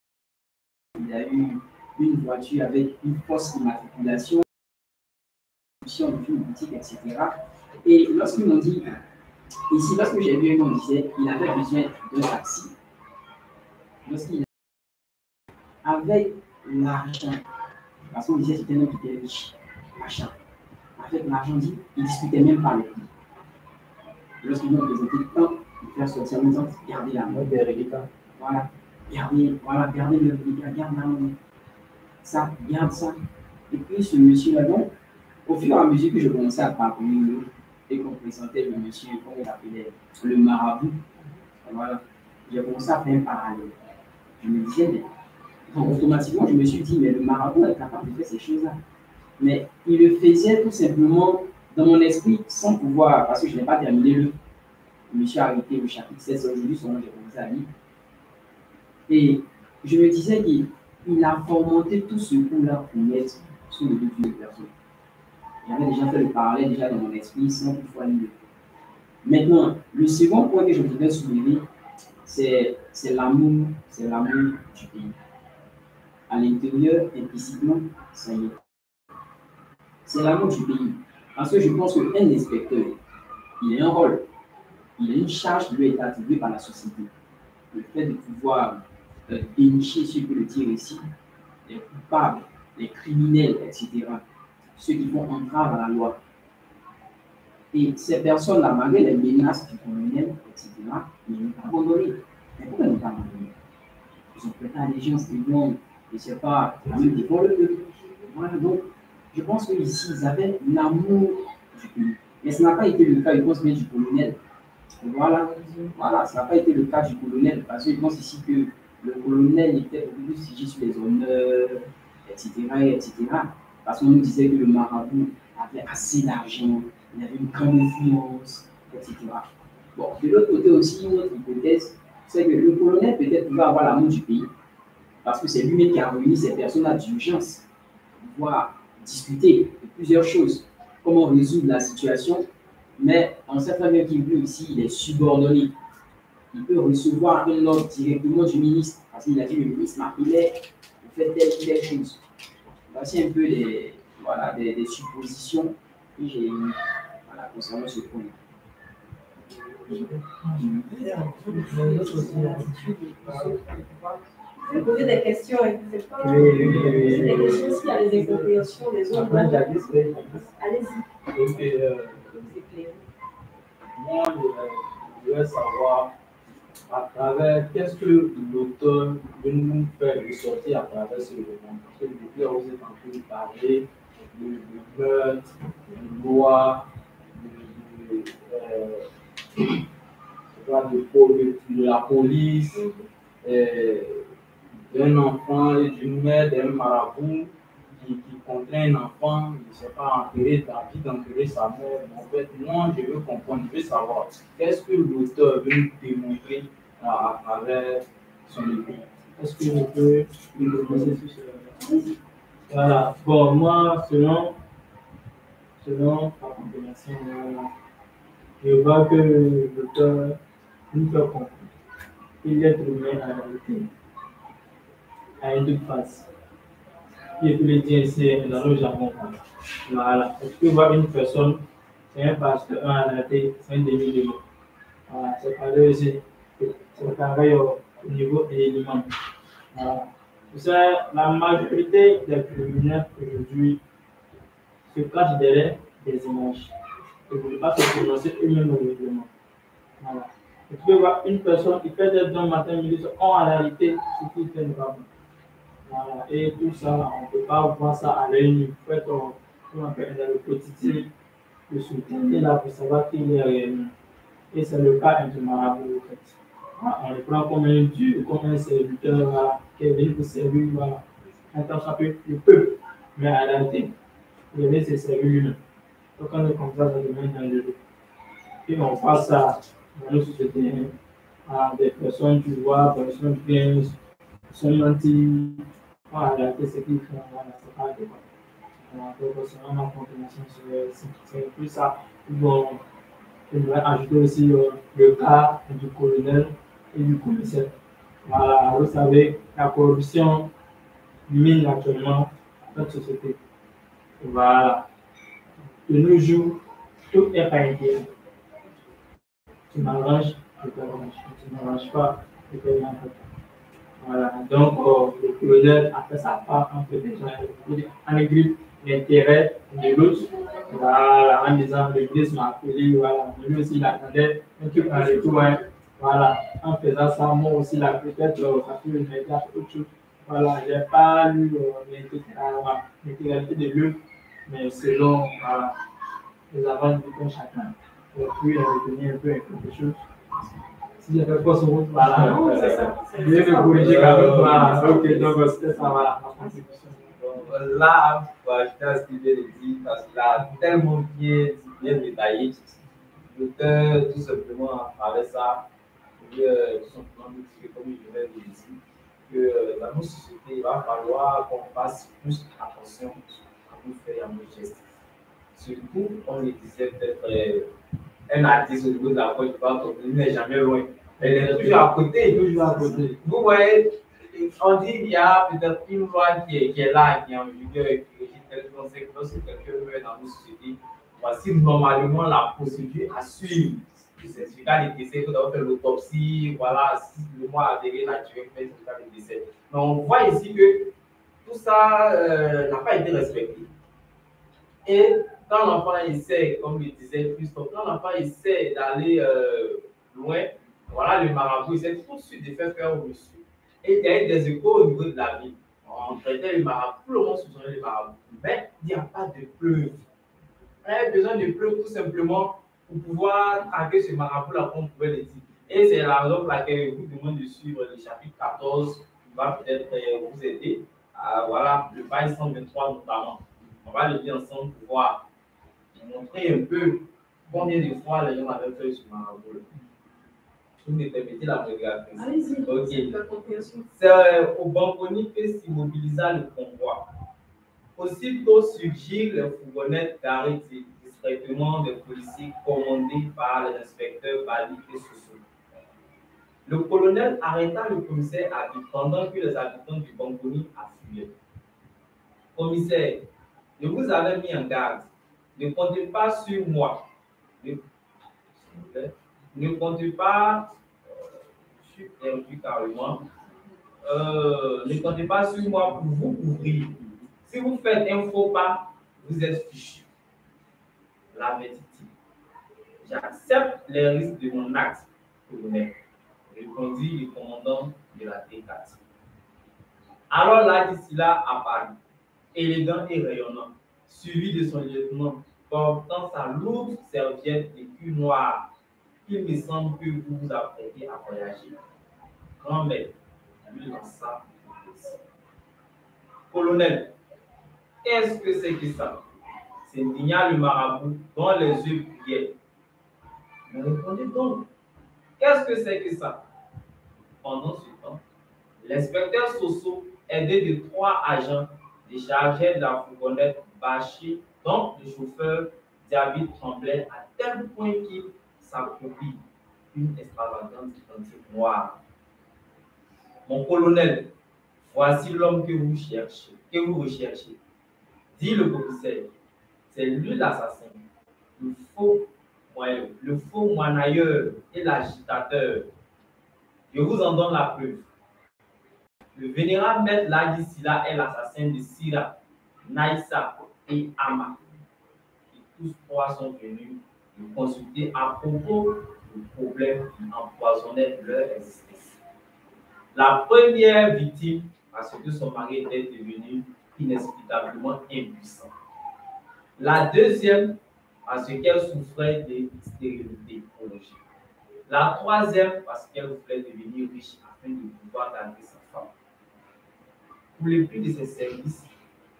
Il a eu une voiture avec une fausse immatriculation, d'une boutique, et cetera. Et lorsqu'ils m'ont dit, ici, lorsque j'ai vu, on disait qu'il avait besoin d'un taxi, lorsqu'il avec l'argent, parce qu'on disait que c'était un homme qui était riche, machin, avec l'argent dit, il ne discutait même pas avec lui. Lorsqu'ils m'ont présenté le temps, il fait sortir en disant, gardez la main. Voilà, gardez, voilà, gardez le reliquat, garde la main. Ça, garde ça. Et puis ce monsieur-là, donc, au fur et à mesure que je commençais à parcourir et qu'on présentait le monsieur, comme on l'appelait, le marabout, voilà, j'ai commencé à faire un parallèle. Je me disais, mais donc, automatiquement, je me suis dit, mais le marabout est capable de faire ces choses-là. Mais il le faisait tout simplement dans mon esprit sans pouvoir, parce que je n'ai pas terminé le. Je me suis arrêté au chapitre sept, aujourd'hui, seulement j'ai commencé à lire. Et je me disais qu'il a formaté tout ce coup-là pour mettre sous le dos d'une personne. J'avais déjà fait le parallèle déjà dans mon esprit sans toutefois lire. Maintenant, le second point que je voudrais soulever, c'est l'amour, c'est l'amour du pays. À l'intérieur, implicitement, ça y est. C'est l'amour du pays. Parce que je pense qu'un inspecteur, il a un rôle, il a une charge qui lui est attribuée par la société. Le fait de pouvoir euh, dénicher, si je peux le dire ici, les coupables, les criminels, et cetera. Ceux qui font entrave à la loi. Et ces personnes-là, malgré les menaces du criminel, et cetera, ils n'ont pas abandonné. Mais pourquoi ils n'ont pas abandonné? Ils ont prêté allégeance, ils vont, je ne sais pas, même des le peuple. Voilà, donc, je pense qu'ici, ils avaient l'amour du pays. Mais ce n'a pas été le cas, je pense, bien du colonel. Voilà, voilà, ça n'a pas été le cas du colonel, parce que je pense ici que le colonel était beaucoup plus figé sur les honneurs, et cetera, et cetera. Parce qu'on nous disait que le marabout avait assez d'argent, il avait une grande influence, et cetera. Bon, de l'autre côté aussi, une autre hypothèse, c'est que le colonel peut-être pouvait avoir l'amour du pays, parce que c'est lui-même qui a réuni ces personnes-là d'urgence pour pouvoir discuter de plusieurs choses, comment résoudre la situation, mais en certain bien qu'il veut aussi, il est subordonné. Il peut recevoir un ordre directement du ministre, parce qu'il a dit le ministre m'appelait, il fait telle ou telle chose. Voici un peu des, voilà, des, des suppositions que j'ai eues voilà, concernant ce point. Vous poser des questions, c'est pas Oui, oui, oui. c'est des questions s'il y a des incompréhensions, des autres. Allez-y. Donc, euh, moi, je voudrais savoir à travers qu'est-ce que l'auteur veut nous faire ressortir à travers ce roman. Parce que depuis, on vous êtes en train de parler de, de meurtre, de loi, de, de, euh, de, de la police, euh, d'un enfant et d'une mère, d'un marabout qui, qui contraint un enfant, je ne sais pas, enterrer, envie d'enterrer sa mère. En fait, moi, je veux comprendre, je veux savoir qu'est-ce que l'auteur veut nous démontrer à, à travers son écrit. Est-ce que je peux le processus euh... Voilà. Bon, moi, selon, selon ma compréhension, je vois que l'auteur nous fait comprendre qu'il est humain en réalité à une toute face. Qui peut le dire, c'est dans le jargon. Voilà. Est-ce que voir une personne, c'est un pasteur, un en réalité, c'est un demi-de Voilà. C'est pareil aussi. C'est pareil au, au niveau élément. Voilà. Vous savez, la majorité des criminels aujourd'hui se cachent derrière des images. Ils ne veulent pas se prononcer eux-mêmes au règlement. Voilà. Et tu peux voir une personne qui fait des dons matin, midi, soir, en réalité, ce qui fait ne va pas. Voilà. Et tout ça, on ne peut pas voir ça à l'œil nu. Il faut être, comme on appelle dans le quotidien, le soutenir là pour savoir qui il est réellement. Et c'est le cas du marabout, en fait. On le prend comme un dieu, comme un serviteur, voilà, qui est venu pour servir, voilà. Intention le peuple. Mais en réalité, donner ses cellules humaines. Donc, on est comme ça, ça devient dangereux. Et on passe ça dans nos sociétés à des personnes, tu vois, personnes qui viennent, sont nantis, voilà, qu'est-ce qu'ils font, voilà, c'est pas adéquat. Donc, c'est vraiment confirmation, c'est plus ça. Bon, je vais ajouter aussi euh, le cas du colonel et du commissaire. Voilà, vous savez, la corruption mine actuellement notre société. Voilà. De nos jours, tout est pas intérêt. Tu m'arranges, je t'arrange. Tu ne m'arranges pas, je te rien. Voilà. Donc, euh, le colonel a fait sa part en protégeant en aiguille l'intérêt de l'autre. Voilà, en disant le ministre m'a appelé, voilà, lui aussi il attendait un truc en retour. Hein. Voilà, en faisant ça, moi aussi, là, peut-être, euh, ça peut m'aider à faire autre chose. Voilà, je n'ai pas lu euh, l'intégralité de l'œuvre, mais selon voilà, les avances de tout chacun, j'ai pu retenir un peu quelque chose. Si je ne fais pas son route, voilà, non, c'est ça. Je vais me corriger quand même. Voilà, ok, donc c'était ça, voilà, ma contribution. Là, bah, je t'ai ce que je viens de dire, parce qu'il a tellement bien, bien détaillé. L'auteur, tout simplement, avec ça, et, euh, tout simplement, nous dire, comme je viens de le dire, que euh, dans nos sociétés, il va falloir qu'on fasse plus attention à nos faits et à nos gestes. Surtout, on le disait peut-être, euh, un artiste au niveau de la Côte d'Ivoire, il n'est jamais loin. Elle est toujours à côté. Toujours à côté. Vous voyez, on dit qu'il y a peut-être une loi qui est, qui est là, qui est en vigueur, et qui régit tel qu'on sait que lorsque quelqu'un meurt dans nos sociétés, voici normalement la procédure à suivre. Le certificat de décès, il faut faire l'autopsie, voilà, si le mois avéré naturel, fait le certificat de décès. Mais on voit ici que tout ça euh, n'a pas été respecté. Et quand l'enfant essaie, comme le disait Christophe, quand l'enfant essaie d'aller euh, loin, voilà, le marabout essaie tout de suite de faire faire au monsieur. Et il y a eu des échos au niveau de la ville. On traitait le marabout, tout le monde soupçonnait le marabout. Mais il n'y a pas de preuves. On avait besoin de preuves tout simplement pour pouvoir traquer ce marabout-là, comme on pouvait le dire. Et c'est la raison pour laquelle je vous demande de suivre le chapitre quatorze, qui va peut-être euh, vous aider à, voilà, le page cent vingt-trois notamment. On va le dire ensemble pour voir, montrer un peu combien de fois les gens avaient fait ce marabout-là. Vous me permettez la regarder. Allez-y, ok. la compréhension. C'est euh, au Bangoni que s'immobilisa le convoi. Aussitôt surgirent les fourgonnettes garées discrètement des policiers commandés par les inspecteurs Bali et Soso. Le colonel arrêta le commissaire Abi pendant que les habitants du Bangoni affluaient. Commissaire, je vous avais mis en garde. Ne comptez pas sur moi. Ne, ne comptez pas. Je suis perdu carrément. Euh, ne comptez pas sur moi pour vous couvrir. Si vous faites un faux pas, vous êtes fichu. L'avertit-il. J'accepte les risques de mon acte, colonel, répondit le commandant de la T quatre. Alors là, d'ici là apparut, élégant et rayonnant, suivi de son lieutenant, portant sa lourde serviette de cuir noir. Il me semble que vous vous apprêtez à voyager. Grand maître, lui lança le récit. Colonel, qu'est-ce que c'est que ça? S'indigna le marabout dont les yeux brillaient. Mais répondez donc, qu'est-ce que c'est que ça? Pendant ce temps, l'inspecteur Soso, aidé de trois agents, déchargeait de la fourgonnette Bachi, dont le chauffeur David tremblait à tel point qu'il s'accroupit une extravagante identique noire. Mon colonel, voici l'homme que vous cherchez, que vous recherchez. Dit le commissaire, c'est lui l'assassin, le faux, le faux moinailleur et l'agitateur. Je vous en donne la preuve. Le vénérable maître Ladi Silla est l'assassin de Sira, Naïssa et Ama. Et tous trois sont venus me consulter à propos du problème qui empoisonnait leur existence. La première victime, parce que son mari était devenu inexplicablement impuissant. La deuxième, parce qu'elle souffrait de stérilité prolongée. La troisième, parce qu'elle voulait devenir riche afin de pouvoir garder sa femme. Pour le prix de ses services,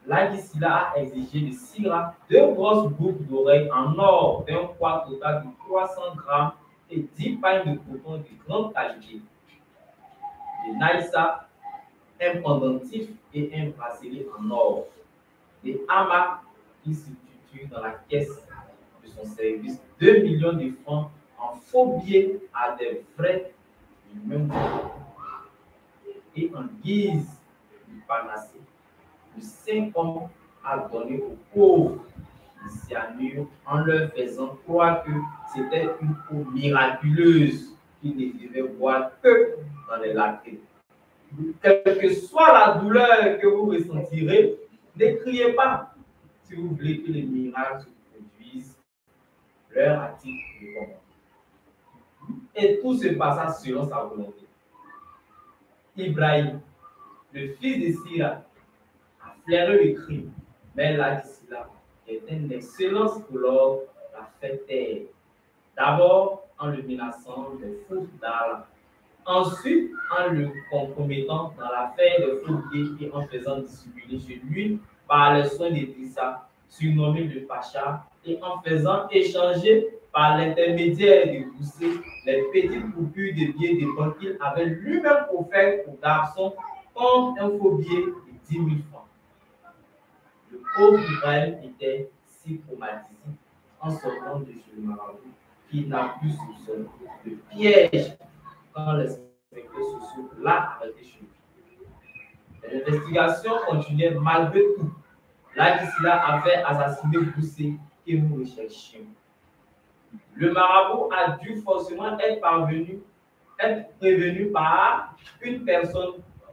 Ladisila a exigé de Sira deux grosses boucles d'oreilles en or d'un poids total de trois cents grammes et dix pailles de coton de grande qualité. De Naïssa, un pendentif et un bracelet en or. De Hama, qui substitue dans la caisse de son service deux millions de francs en faux billets à des vrais du même prix. Et en guise de panacée, le cinq hommes a donné aux pauvres le cyanure en leur faisant croire que c'était une eau miraculeuse qu'ils ne devaient boire que dans les latrines. Quelle que soit la douleur que vous ressentirez, ne criez pas si vous voulez que les miracles se produisent. Leur a-t-il répondu. Et tout se passa selon sa volonté. Ibrahim, le fils de Sira, a flairé le crime, mais Ladisila, qui est un excellent psychologue, l'a fait taire. D'abord en le menaçant de foutre d'Allah, ensuite en le compromettant dans l'affaire de Foudier et en faisant dissimuler chez lui par les soins d'Idrissa, surnommé le Pacha, et en faisant échanger par l'intermédiaire de Boussé les petites coupures de billets de banque qu'il avait lui-même offert au garçon contre un faux billet de dix mille francs. Le pauvre Ibrahim était si traumatisé en sortant de chez le marabout qu'il n'a pu soupçonner le piège quand les inspecteurs sociaux l'a arrêté chez lui. Les investigations continuaient malgré tout. Ladisila avait assassiné Boussé que nous recherchions. Le marabout a dû forcément être parvenu, être prévenu par une personne.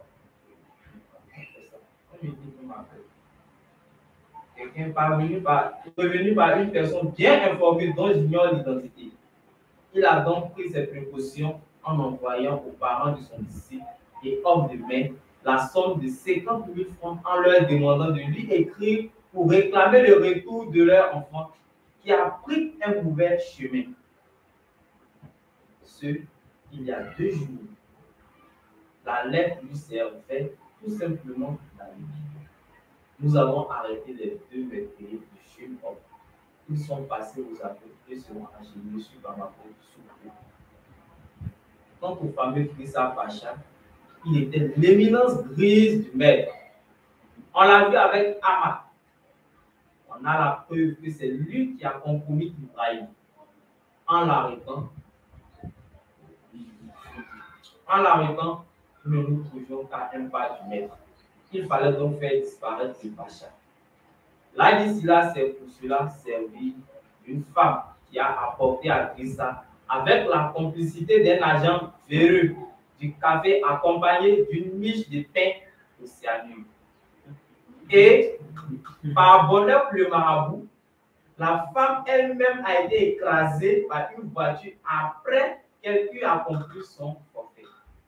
Quelqu'un parvenu par, prévenu par une personne bien informée dont j'ignore l'identité. Il a donc pris ses précautions en envoyant aux parents de son disciple et homme de main la somme de cinquante mille francs en leur demandant de lui écrire pour réclamer le retour de leur enfant qui a pris un mauvais chemin. Ce, il y a deux jours, la lettre lui servait tout simplement d'amis. Nous avons arrêté les deux métayers de chez Homme. Ils sont passés aux aveux et seront acheminés sur Bamako sous peu. Quant au fameux Krissa Pacha, il était l'éminence grise du maître. On l'a vu avec Hama. On a la preuve que c'est lui qui a compromis Ibrahim. En l'arrêtant, en l'arrêtant, nous ne nous trouvions qu'à un pas du maître. Il fallait donc faire disparaître le Pacha. Ladisila s'est pour cela servi d'une femme qui a apporté à Krissa, avec la complicité d'un agent véreux, du café accompagné d'une miche de pain au cyanure. Et par bonheur pour le marabout, la femme elle-même a été écrasée par une voiture après qu'elle eut accompli son forfait.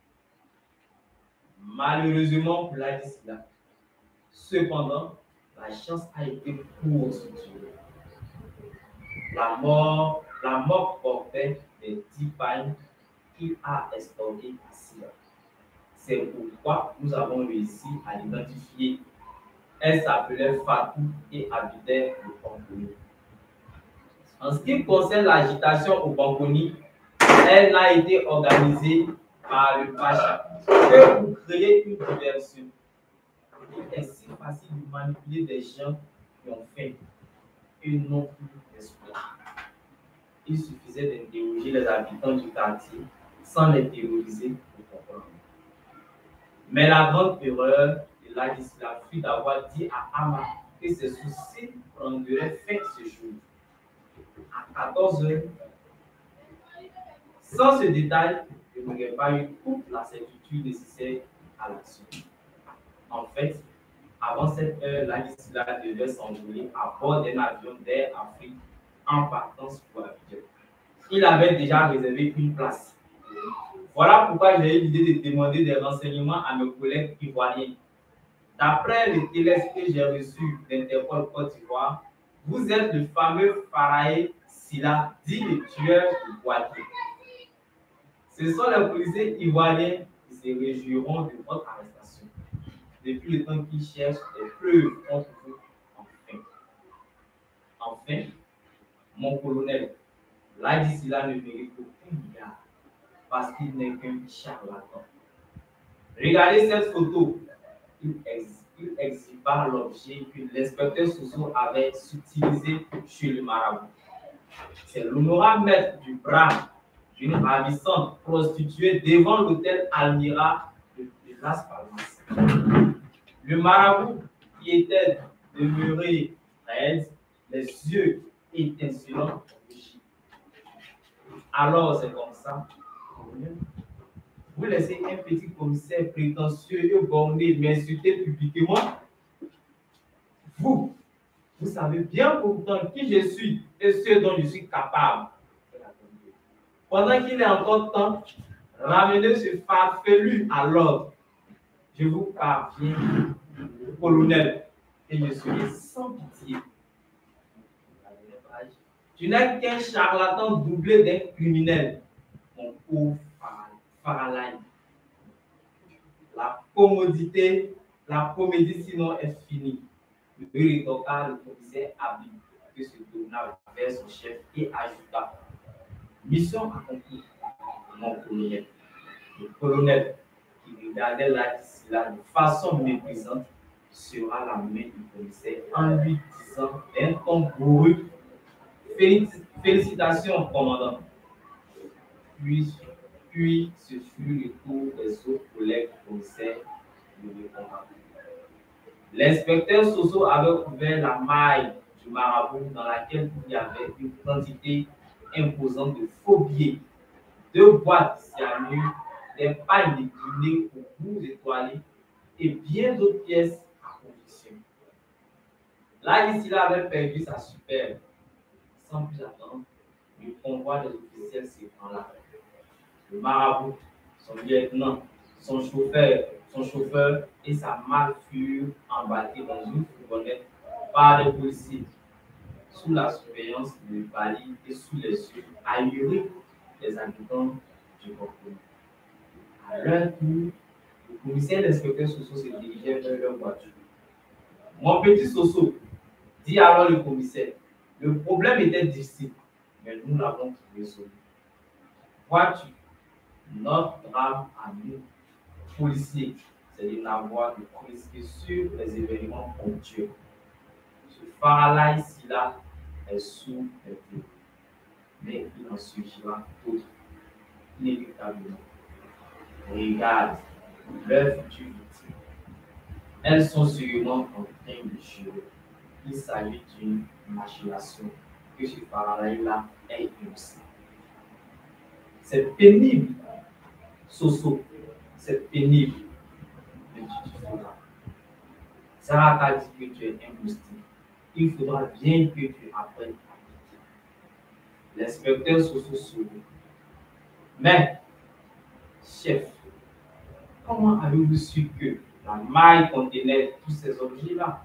Malheureusement pour Ladisila, cependant, la chance a été pour ce Dieu. La mort, la mort portait les dix pagnes qu'il a escortées à Silla. C'est pourquoi nous avons réussi à l'identifier. Elle s'appelait Fatou et habitait le Pamponi. En ce qui concerne l'agitation au Pamponi, elle n'a été organisée par le Pacha que pour créer une diversion. Il est si facile de manipuler des gens qui ont faim et n'ont plus d'espoir. Il suffisait d'interroger les habitants du quartier sans les terroriser pour comprendre. Mais la grande erreur de Ladisila fut d'avoir dit à Hama que ses soucis prendraient fin ce jour, à quatorze heures. Sans ce détail, je n'aurais pas eu toute la certitude nécessaire à l'action. En fait, avant cette heure, Ladisila devait s'envoler à bord d'un avion d'Air Afrique en partance pour Abidjan. Il avait déjà réservé une place. Voilà pourquoi j'ai eu l'idée de demander des renseignements à mes collègues ivoiriens. D'après le télescope que j'ai reçu d'Interpol Côte d'Ivoire, vous êtes le fameux Pharaï Silla, dit le tueur de Poitiers. Ce sont les policiers ivoiriens qui se réjouiront de votre arrestation. depuis le temps qu'il cherche des preuves contre vous. Enfin, enfin, mon colonel, là d'ici là ne mérite aucun regard parce qu'il n'est qu'un charlatan. Regardez cette photo. Il, ex, il exhiba l'objet que l'inspecteur Soso avait utilisé chez le marabout. C'est l'honorable maître du bras d'une ravissante prostituée devant l'hôtel Almira de, de Las Palmas. Le marabout qui était demeuré raide, les yeux étincelants. Alors c'est comme ça. Vous laissez un petit commissaire prétentieux et borné m'insulter publiquement. Vous, vous savez bien pourtant qui je suis et ce dont je suis capable. Pendant qu'il est encore temps, ramenez ce farfelu à l'ordre. Je vous parviens, colonel, et je serai sans pitié. Tu n'es qu'un charlatan doublé d'un criminel, mon pauvre Faralaï. La commodité, la comédie sinon est finie. Le rétorqua le commissaire Habib, que se tourna vers son chef et ajouta: mission accomplie, mon colonel. Le colonel, qui regardait là d'ici là de façon méprisante, sera la main du commissaire en lui disant d'un ton bourru: félicitations, commandant. Puis, puis ce fut le tour des autres collègues commissaires de le combattre. L'inspecteur Soso avait ouvert la maille du marabout dans laquelle il y avait une quantité imposante de faux billets, deux boîtes cyanure, des pailles de dîner aux bouts étoilés et bien d'autres pièces à conviction. Là, ici, là avait perdu sa superbe. Sans plus attendre, le convoi des officiels s'ébranla. Le marabout, son lieutenant, son chauffeur, son chauffeur et sa malle furent embarqués dans une fourgonnette par des policiers, sous la surveillance de Bali et sous les yeux ahurés des habitants du Congo. À leur tour, le commissaire et l'inspecteur Soso se dirigeaient vers leur voiture. Mon petit Soso, dit alors le commissaire, le problème était difficile, mais nous l'avons résolu. Vois-tu, notre drame à nous, policiers, c'est de n'avoir de prise que sur les événements ponctuels. Ce phare-là ici-là est sous les pieds, mais il en surgira d'autres, inévitablement. Regarde, leurs futures victimes. Elles sont sûrement en train de jurer. Il s'agit d'une machination que ce phare-là est innocent. C'est pénible, Soso, c'est pénible. Mais tu te feras. Sarah t'a dit que tu es imposté. Il faudra bien que tu apprennes à mentir. L'inspecteur Soso sourit. Mais, chef, comment avez-vous su que la maille contenait tous ces objets-là?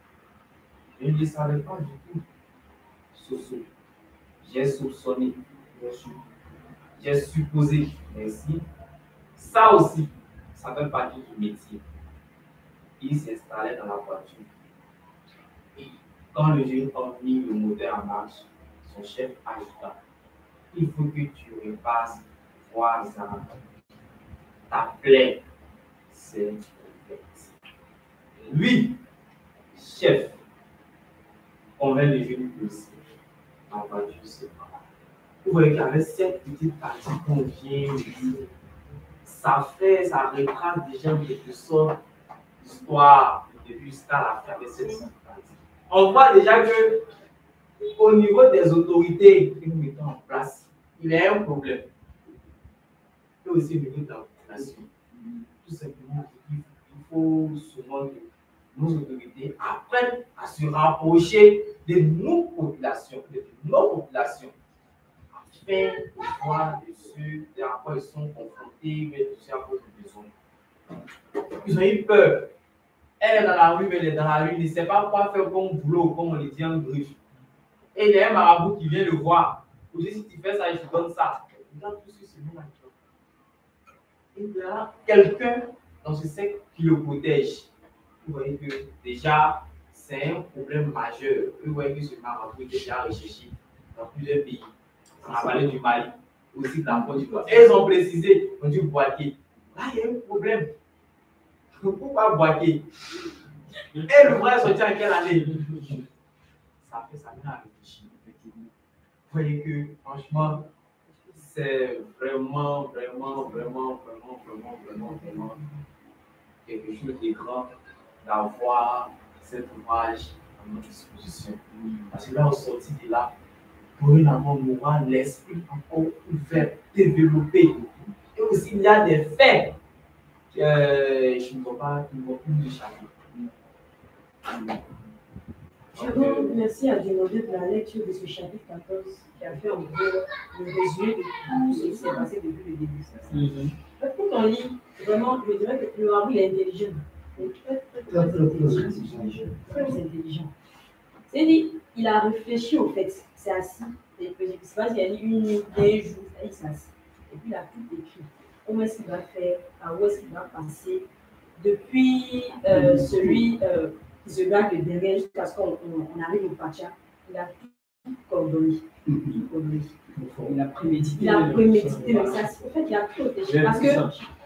Je ne le savais pas du tout. Soso, j'ai soupçonné, j'ai supposé, merci. Ça aussi, ça fait partie du métier. Il s'installait dans la voiture. Et quand le jeune homme mit le moteur en marche, son chef ajouta: il faut que tu repasses voir Zara. Ta plaie, c'est ouverte. Oui, chef, convainc le jeune policier. La voiture se prend. Vous voyez qu'avec cette petite partie qu'on vient de dire, ça fait, ça reprend déjà en quelque sorte l'histoire du début jusqu'à la fin de cette partie. On voit déjà que au niveau des autorités que nous mettons en place, il y a un problème. Et aussi au niveau de la population. Tout simplement, il faut souvent que nos autorités apprennent à se rapprocher de nos populations, de nos populations, afin de voir de ceux à quoi ils sont confrontés, mais de ceux à quoi ils ont besoin. Ils ont eu peur. Elle est dans la rue, mais elle est dans la rue, il ne sait pas quoi faire comme boulot, comme on le dit en griffe. Et il y a un marabout qui vient le voir. Il dit: si tu fais ça, je te donne ça. Il donne tout ce nom-là. Et il y a quelqu'un dans ce secte qui le protège. vous voyez que déjà, c'est un problème majeur. Vous voyez que ce marabout est déjà recherché dans plusieurs pays. On a parlé du Mali, aussi de la Côte d'Ivoire. Et ils ont précisé, on dit Boaké. Là, il y a un problème. Pourquoi Boaké? Et le vrai sorti en quelle année? Ça fait ça mène à réfléchir, effectivement. Vous voyez que, franchement, c'est vraiment, vraiment, vraiment, vraiment, vraiment, vraiment, vraiment quelque chose de grand d'avoir cet ouvrage à notre disposition. Parce que là, on sortit de là pour une amour morale, l'esprit encore ouvert, développé. Et aussi, il y a des faits que euh, je ne vois pas, qui ne vont plus échapper. Je vous remercie à demander de la lecture de ce chapitre quatorze qui a fait en gros le résumé de tout ce qui s'est passé depuis le début. Mm-hmm. Quand on lit, vraiment, je dirais que le marabout est intelligent. Il est très, très, très intelligent. Très intelligent. C'est-à-dire, il a réfléchi au fait, c'est assis, et je ne sais pas s'il a dit une nuit, deux jours, il s'est assis. Et puis il a tout écrit. Comment est-ce qu'il va faire, à où est-ce qu'il va passer, depuis euh, celui euh, qui se garde le derrière jusqu'à ce qu'on on, on arrive au Pacha, il a tout coordonné. Tout coordonné. Il a prémédité. Il a prémédité, mais ça, en fait, il a tout réfléchi. Parce que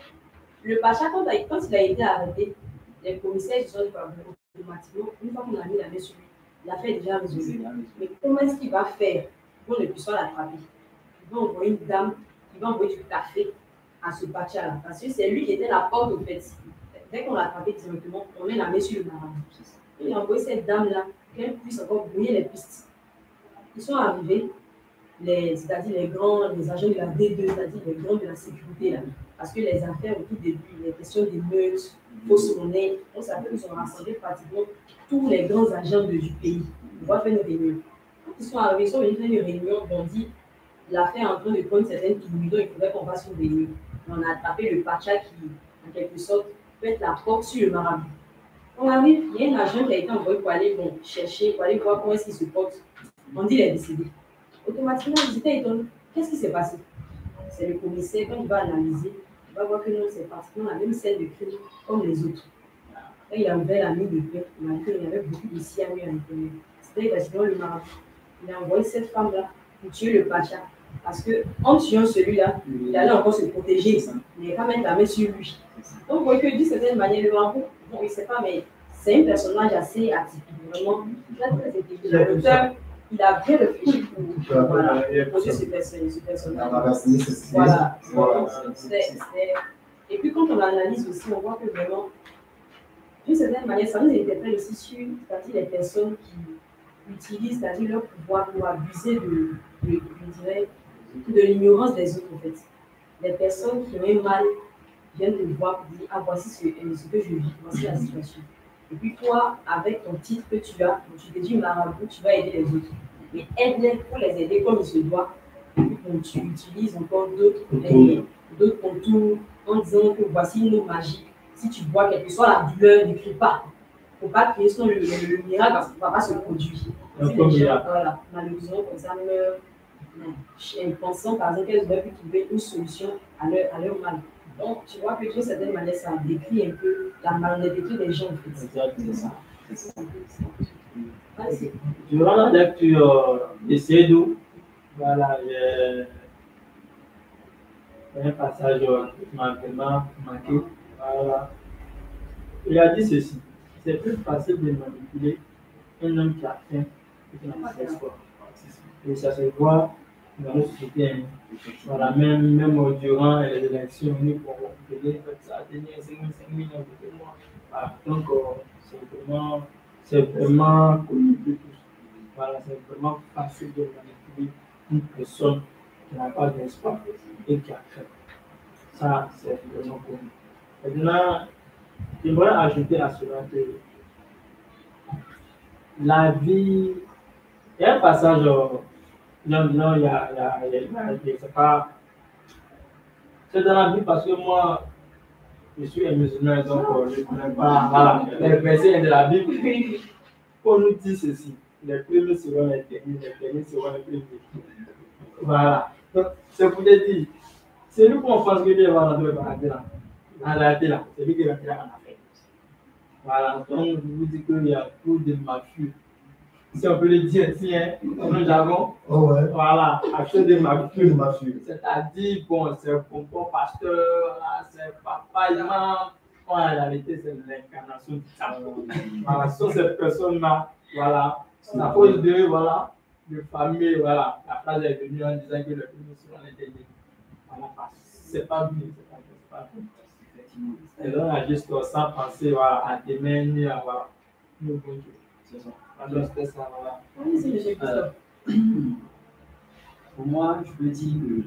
le Pacha, quand, quand il a été arrêté, les commissaires se sont dit automatiquement, une fois qu'on a mis la main sur lui, l'affaire est déjà résolue. Mais comment est-ce qu'il va faire pour ne puisse pas l'attraper? Il va envoyer une dame, il va envoyer du café à ce Pacha-là. Parce que c'est lui qui était la porte au fait. Dès qu'on l'a attrapé directement, on met la main sur le marabout. Il a envoyé cette dame-là, qu'elle puisse encore brouiller les pistes. Ils sont arrivés, les, c'est-à-dire les grands, les agents de la D deux, c'est-à-dire les grands de la sécurité, là. Parce que les affaires au tout début, les questions d'émeutes, fausses monnaies, on s'appelle qu'ils ont rassemblé pratiquement tous les grands agents de, du pays. On va faire une réunion. Quand ils sont arrivés, ils sont venus faire une réunion, on dit l'affaire est en train de prendre une certaine tournure, il faudrait qu'on fasse une réunion. On a attrapé le Pacha qui, en quelque sorte, fait la porte sur le marabout. On arrive, il y a un agent qui a été envoyé pour aller bon, chercher, pour aller voir comment est-ce qu'il se porte. On dit qu'il est décédé. Automatiquement, ils étaient étonnés. Qu'est-ce qui s'est passé? C'est le commissaire, quand il va analyser, il va voir que non, c'est pratiquement la même scène de crime comme les autres. Quand il a ouvert la mine de paix, il a vu qu'il y avait beaucoup de cyanure à l'intérieur. C'était exactement le marabout. Il a envoyé cette femme-là pour tuer le Pacha. Parce qu'en tuant celui-là, il allait encore se protéger. Il n'allait pas mettre la main sur lui. Donc, vous voyez que d'une certaine manière, le marabout, bon, il ne sait pas, mais c'est un personnage assez atypique. Vraiment, très, très intelligent. L'auteur, il a bien réfléchi pour, voilà, pour poser ce personnage. Voilà. voilà. C'est, c'est... Et puis, quand on l'analyse aussi, on voit que vraiment, d'une certaine manière, ça nous interpelle aussi sur, c'est-à-dire les personnes qui utilisent, c'est-à-dire leur pouvoir pour abuser de, de, de, je dirais, de l'ignorance des autres, en fait. Les personnes qui ont un mal viennent te voir pour dire, ah, voici ce, ce que je vis, voici la situation. Et puis toi, avec ton titre que tu as, tu te dis marabout, tu vas aider les autres. Mais aide-les pour les aider comme il se doit. Et puis bon, tu utilises encore d'autres, les, d'autres contours en disant que voici une eau magique. Si tu bois quelque chose, la douleur, ne crie pas. Il ne faut pas crier sinon le, le, le miracle parce qu'il ne va pas se produire. Si les gens, voilà, malheureusement, comme ça, meurent, pensant par exemple qu'elles auraient pu trouver une solution à leur, à leur mal. Donc, tu vois que d'une certaine manière, ça décrit un peu la malhonnêteté des gens. En fait. C'est ça. C'est ça. Durant la lecture de Sédou, voilà, j'ai un passage qui m'a vraiment marqué. Voilà. Il a dit ceci: c'est plus facile de manipuler un homme qui a faim que qui n'a pas d'espoir. Et ça se voit dans notre société. Voilà, même, même durant les élections, on est pour donner ça, donner cinq mille de moi. Voilà, donc c'est vraiment, c'est vraiment connu de tous. Voilà, c'est vraiment facile de manipuler une personne qui n'a pas d'espoir et qui a faim. Ça, c'est vraiment connu. Maintenant, j'aimerais ajouter à cela que la vie, il y a un passage. Non, non, il y a, il y a, il y a, il y a c'est pas. C'est dans la vie parce que moi, je suis un musulman, donc je ne connais pas voilà, les versets de la Bible. On nous dit ceci: les premiers seront les derniers, les derniers seront les premiers. Voilà. Donc, c'est pour te dire, c'est lui qu'on pense que Dieu va rentrer dans la vie là. En réalité là, c'est lui qui rentrera en affaire. Voilà, donc je vous dis qu'il y a trop de mafieux. Si on peut le dire ainsi, hein, dans le jargon. Oh ouais. Voilà, acheter des mafieux. Des mafieux. C'est-à-dire, bon, c'est un bon pasteur, c'est papa, imam. En réalité, c'est l'incarnation du diable. Voilà, ce sont ces personnes-là, voilà, à cause de, voilà, de famille, voilà, la phrase est venue en disant que le premier seront les derniers. Voilà, c'est pas bien, c'est pas bien, c'est pas bien. Et donc, on a juste sans penser, voilà, à demain, ni à, voilà, nous, bon Dieu. C'est ça. Alors, c'était ça, voilà. Oui, c'est monsieur Christophe. Euh, pour moi, je peux dire que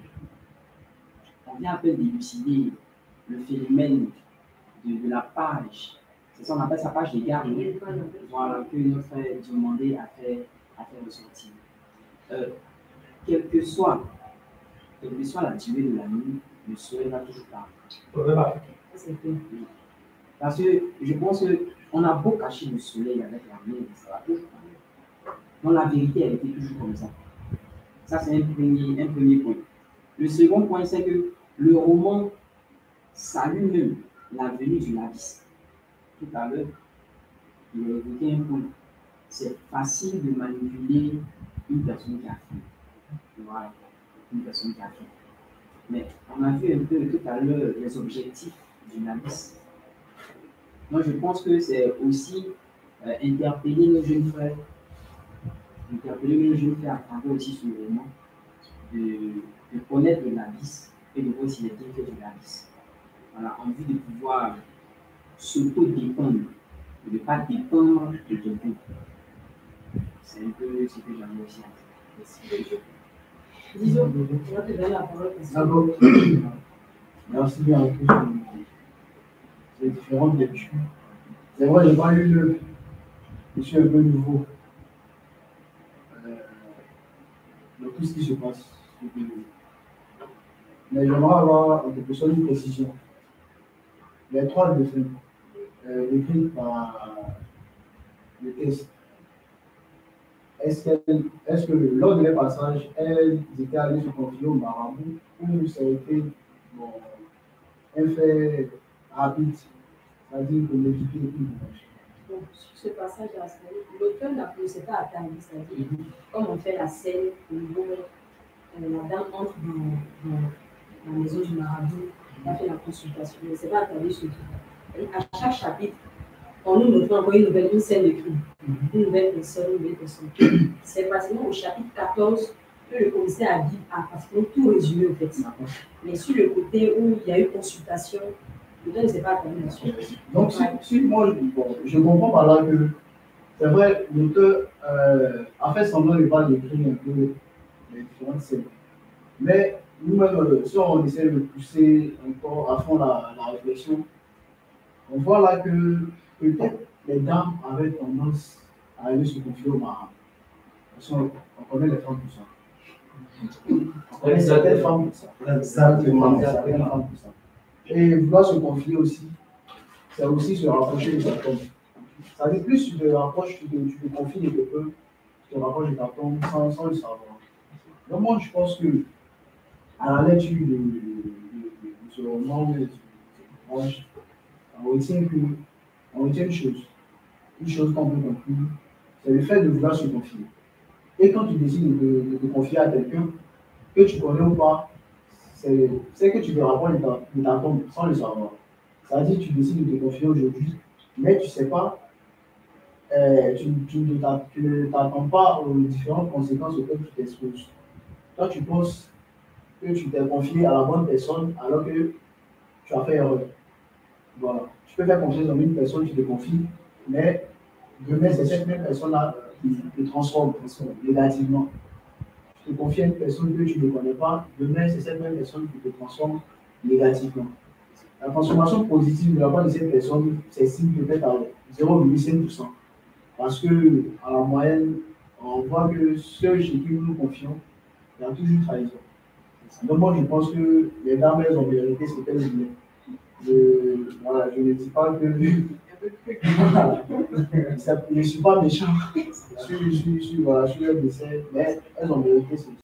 on vient un peu d'élucider le phénomène de, de la page. C'est ça, on appelle sa page des gardes. Voilà, que notre frère demandé à faire, à faire ressortir. Euh, quelle que soit, quelle que soit la durée de la nuit, le soleil va toujours paraître. C'est clair. Parce que je pense qu'on a beau cacher le soleil avec la nuit, ça va toujours paraître. Donc la vérité, elle était toujours comme ça. Ça, c'est un premier, un premier point. Le second point, c'est que le roman salue même la venue du Labis. Tout à l'heure, il a évoqué un point. C'est facile de manipuler une personne qui a faim. Voilà, une personne qui a faim. Mais on a vu un peu tout à l'heure les objectifs du Labis. Moi, je pense que c'est aussi euh, interpeller nos jeunes frères, interpeller nos jeunes frères à travers aussi ce roman, de, de connaître le Labis et de voir aussi les bienfaits du Labis. Voilà, en vue de pouvoir s'auto-dépendre, de ne pas dépendre de quelqu'un. C'est un peu ce que j'aimerais aussi dire. Disons, on va te donner la parole. D'abord, merci bien pour ces différentes lectures. C'est vrai, je n'ai pas lu le. Je suis un peu nouveau euh, dans tout ce qui se passe. Mais j'aimerais avoir en quelque sorte une précision. Les trois défunts euh, décrites par le texte, est-ce, est-ce que lors de leur passage, elles étaient allées se confier au marabout ou ça a été bon, un fait rapide, c'est-à-dire que l'équipe est plus Donc, sur ce passage-là, l'auteur n'a plus, c'est pas attendu, c'est-à-dire, comme on fait la scène, où euh, la dame entre dans, dans la maison du marabout, elle a fait la consultation, mais c'est pas attendu sur tout. À chaque chapitre, on nous montre encore une nouvelle une scène de crime, une nouvelle personne, une nouvelle personne. C'est pratiquement au chapitre quatorze que le commissaire a dit, a pratiquement tout résumé au fait. Mais sur le côté où il y a eu consultation, l'auteur ne s'est pas attendu là-dessus. Donc, si, si moi, bon, je comprends par là que c'est vrai, l'auteur euh, a fait semblant de pas décrire un peu les différentes scènes. Mais nous-mêmes, si on essaie de pousser encore à fond la, la réflexion, on voit là que peut-être les dames avaient tendance à aller se confier au marabout. Parce qu'on on connaît les femmes pour ça. On connaît certaines femmes pour ça. Exactement. Certaines femmes pour ça. Et vouloir se confier aussi, c'est aussi se rapprocher de sa tombe. Ça veut dire plus tu te rapproches, tu te, tu te confies de peu, tu te rapproches de ta tombe sans, sans le savoir. Donc moi je pense que à la lecture de, de, de, de ce roman, on retient que on retient une chose, une chose qu'on peut comprendre, c'est le fait de vouloir se confier. Et quand tu décides de, de te confier à quelqu'un, que tu connais ou pas, c'est, c'est que tu te rapproches de ta, de ta tombe sans le savoir. C'est-à-dire que tu décides de te confier aujourd'hui, mais tu ne sais pas, euh, tu, tu, ne t'a- tu ne t'attends pas aux différentes conséquences auxquelles tu t'exposes. Toi, tu penses que tu t'es confié à la bonne personne alors que tu as fait erreur. Voilà. Tu peux faire confiance en une personne, tu te confies, mais demain, c'est cette même personne-là qui te transforme négativement. Tu te confies à une personne que tu ne connais pas, demain, c'est cette même personne qui te transforme négativement. La transformation positive de la part de cette personne s'estime peut-être à zéro virgule cinq pour cent. Parce que, à la moyenne, on voit que ceux chez qui nous nous confions, il y a toujours trahison. Donc, moi, je pense que les dames, elles ont mérité ce qu'elles voulaient. Je, voilà, je ne dis pas que. Voilà. Je ne suis pas méchant. Je suis, je suis, je suis, voilà, je suis leur décès, mais elles ont mérité ce,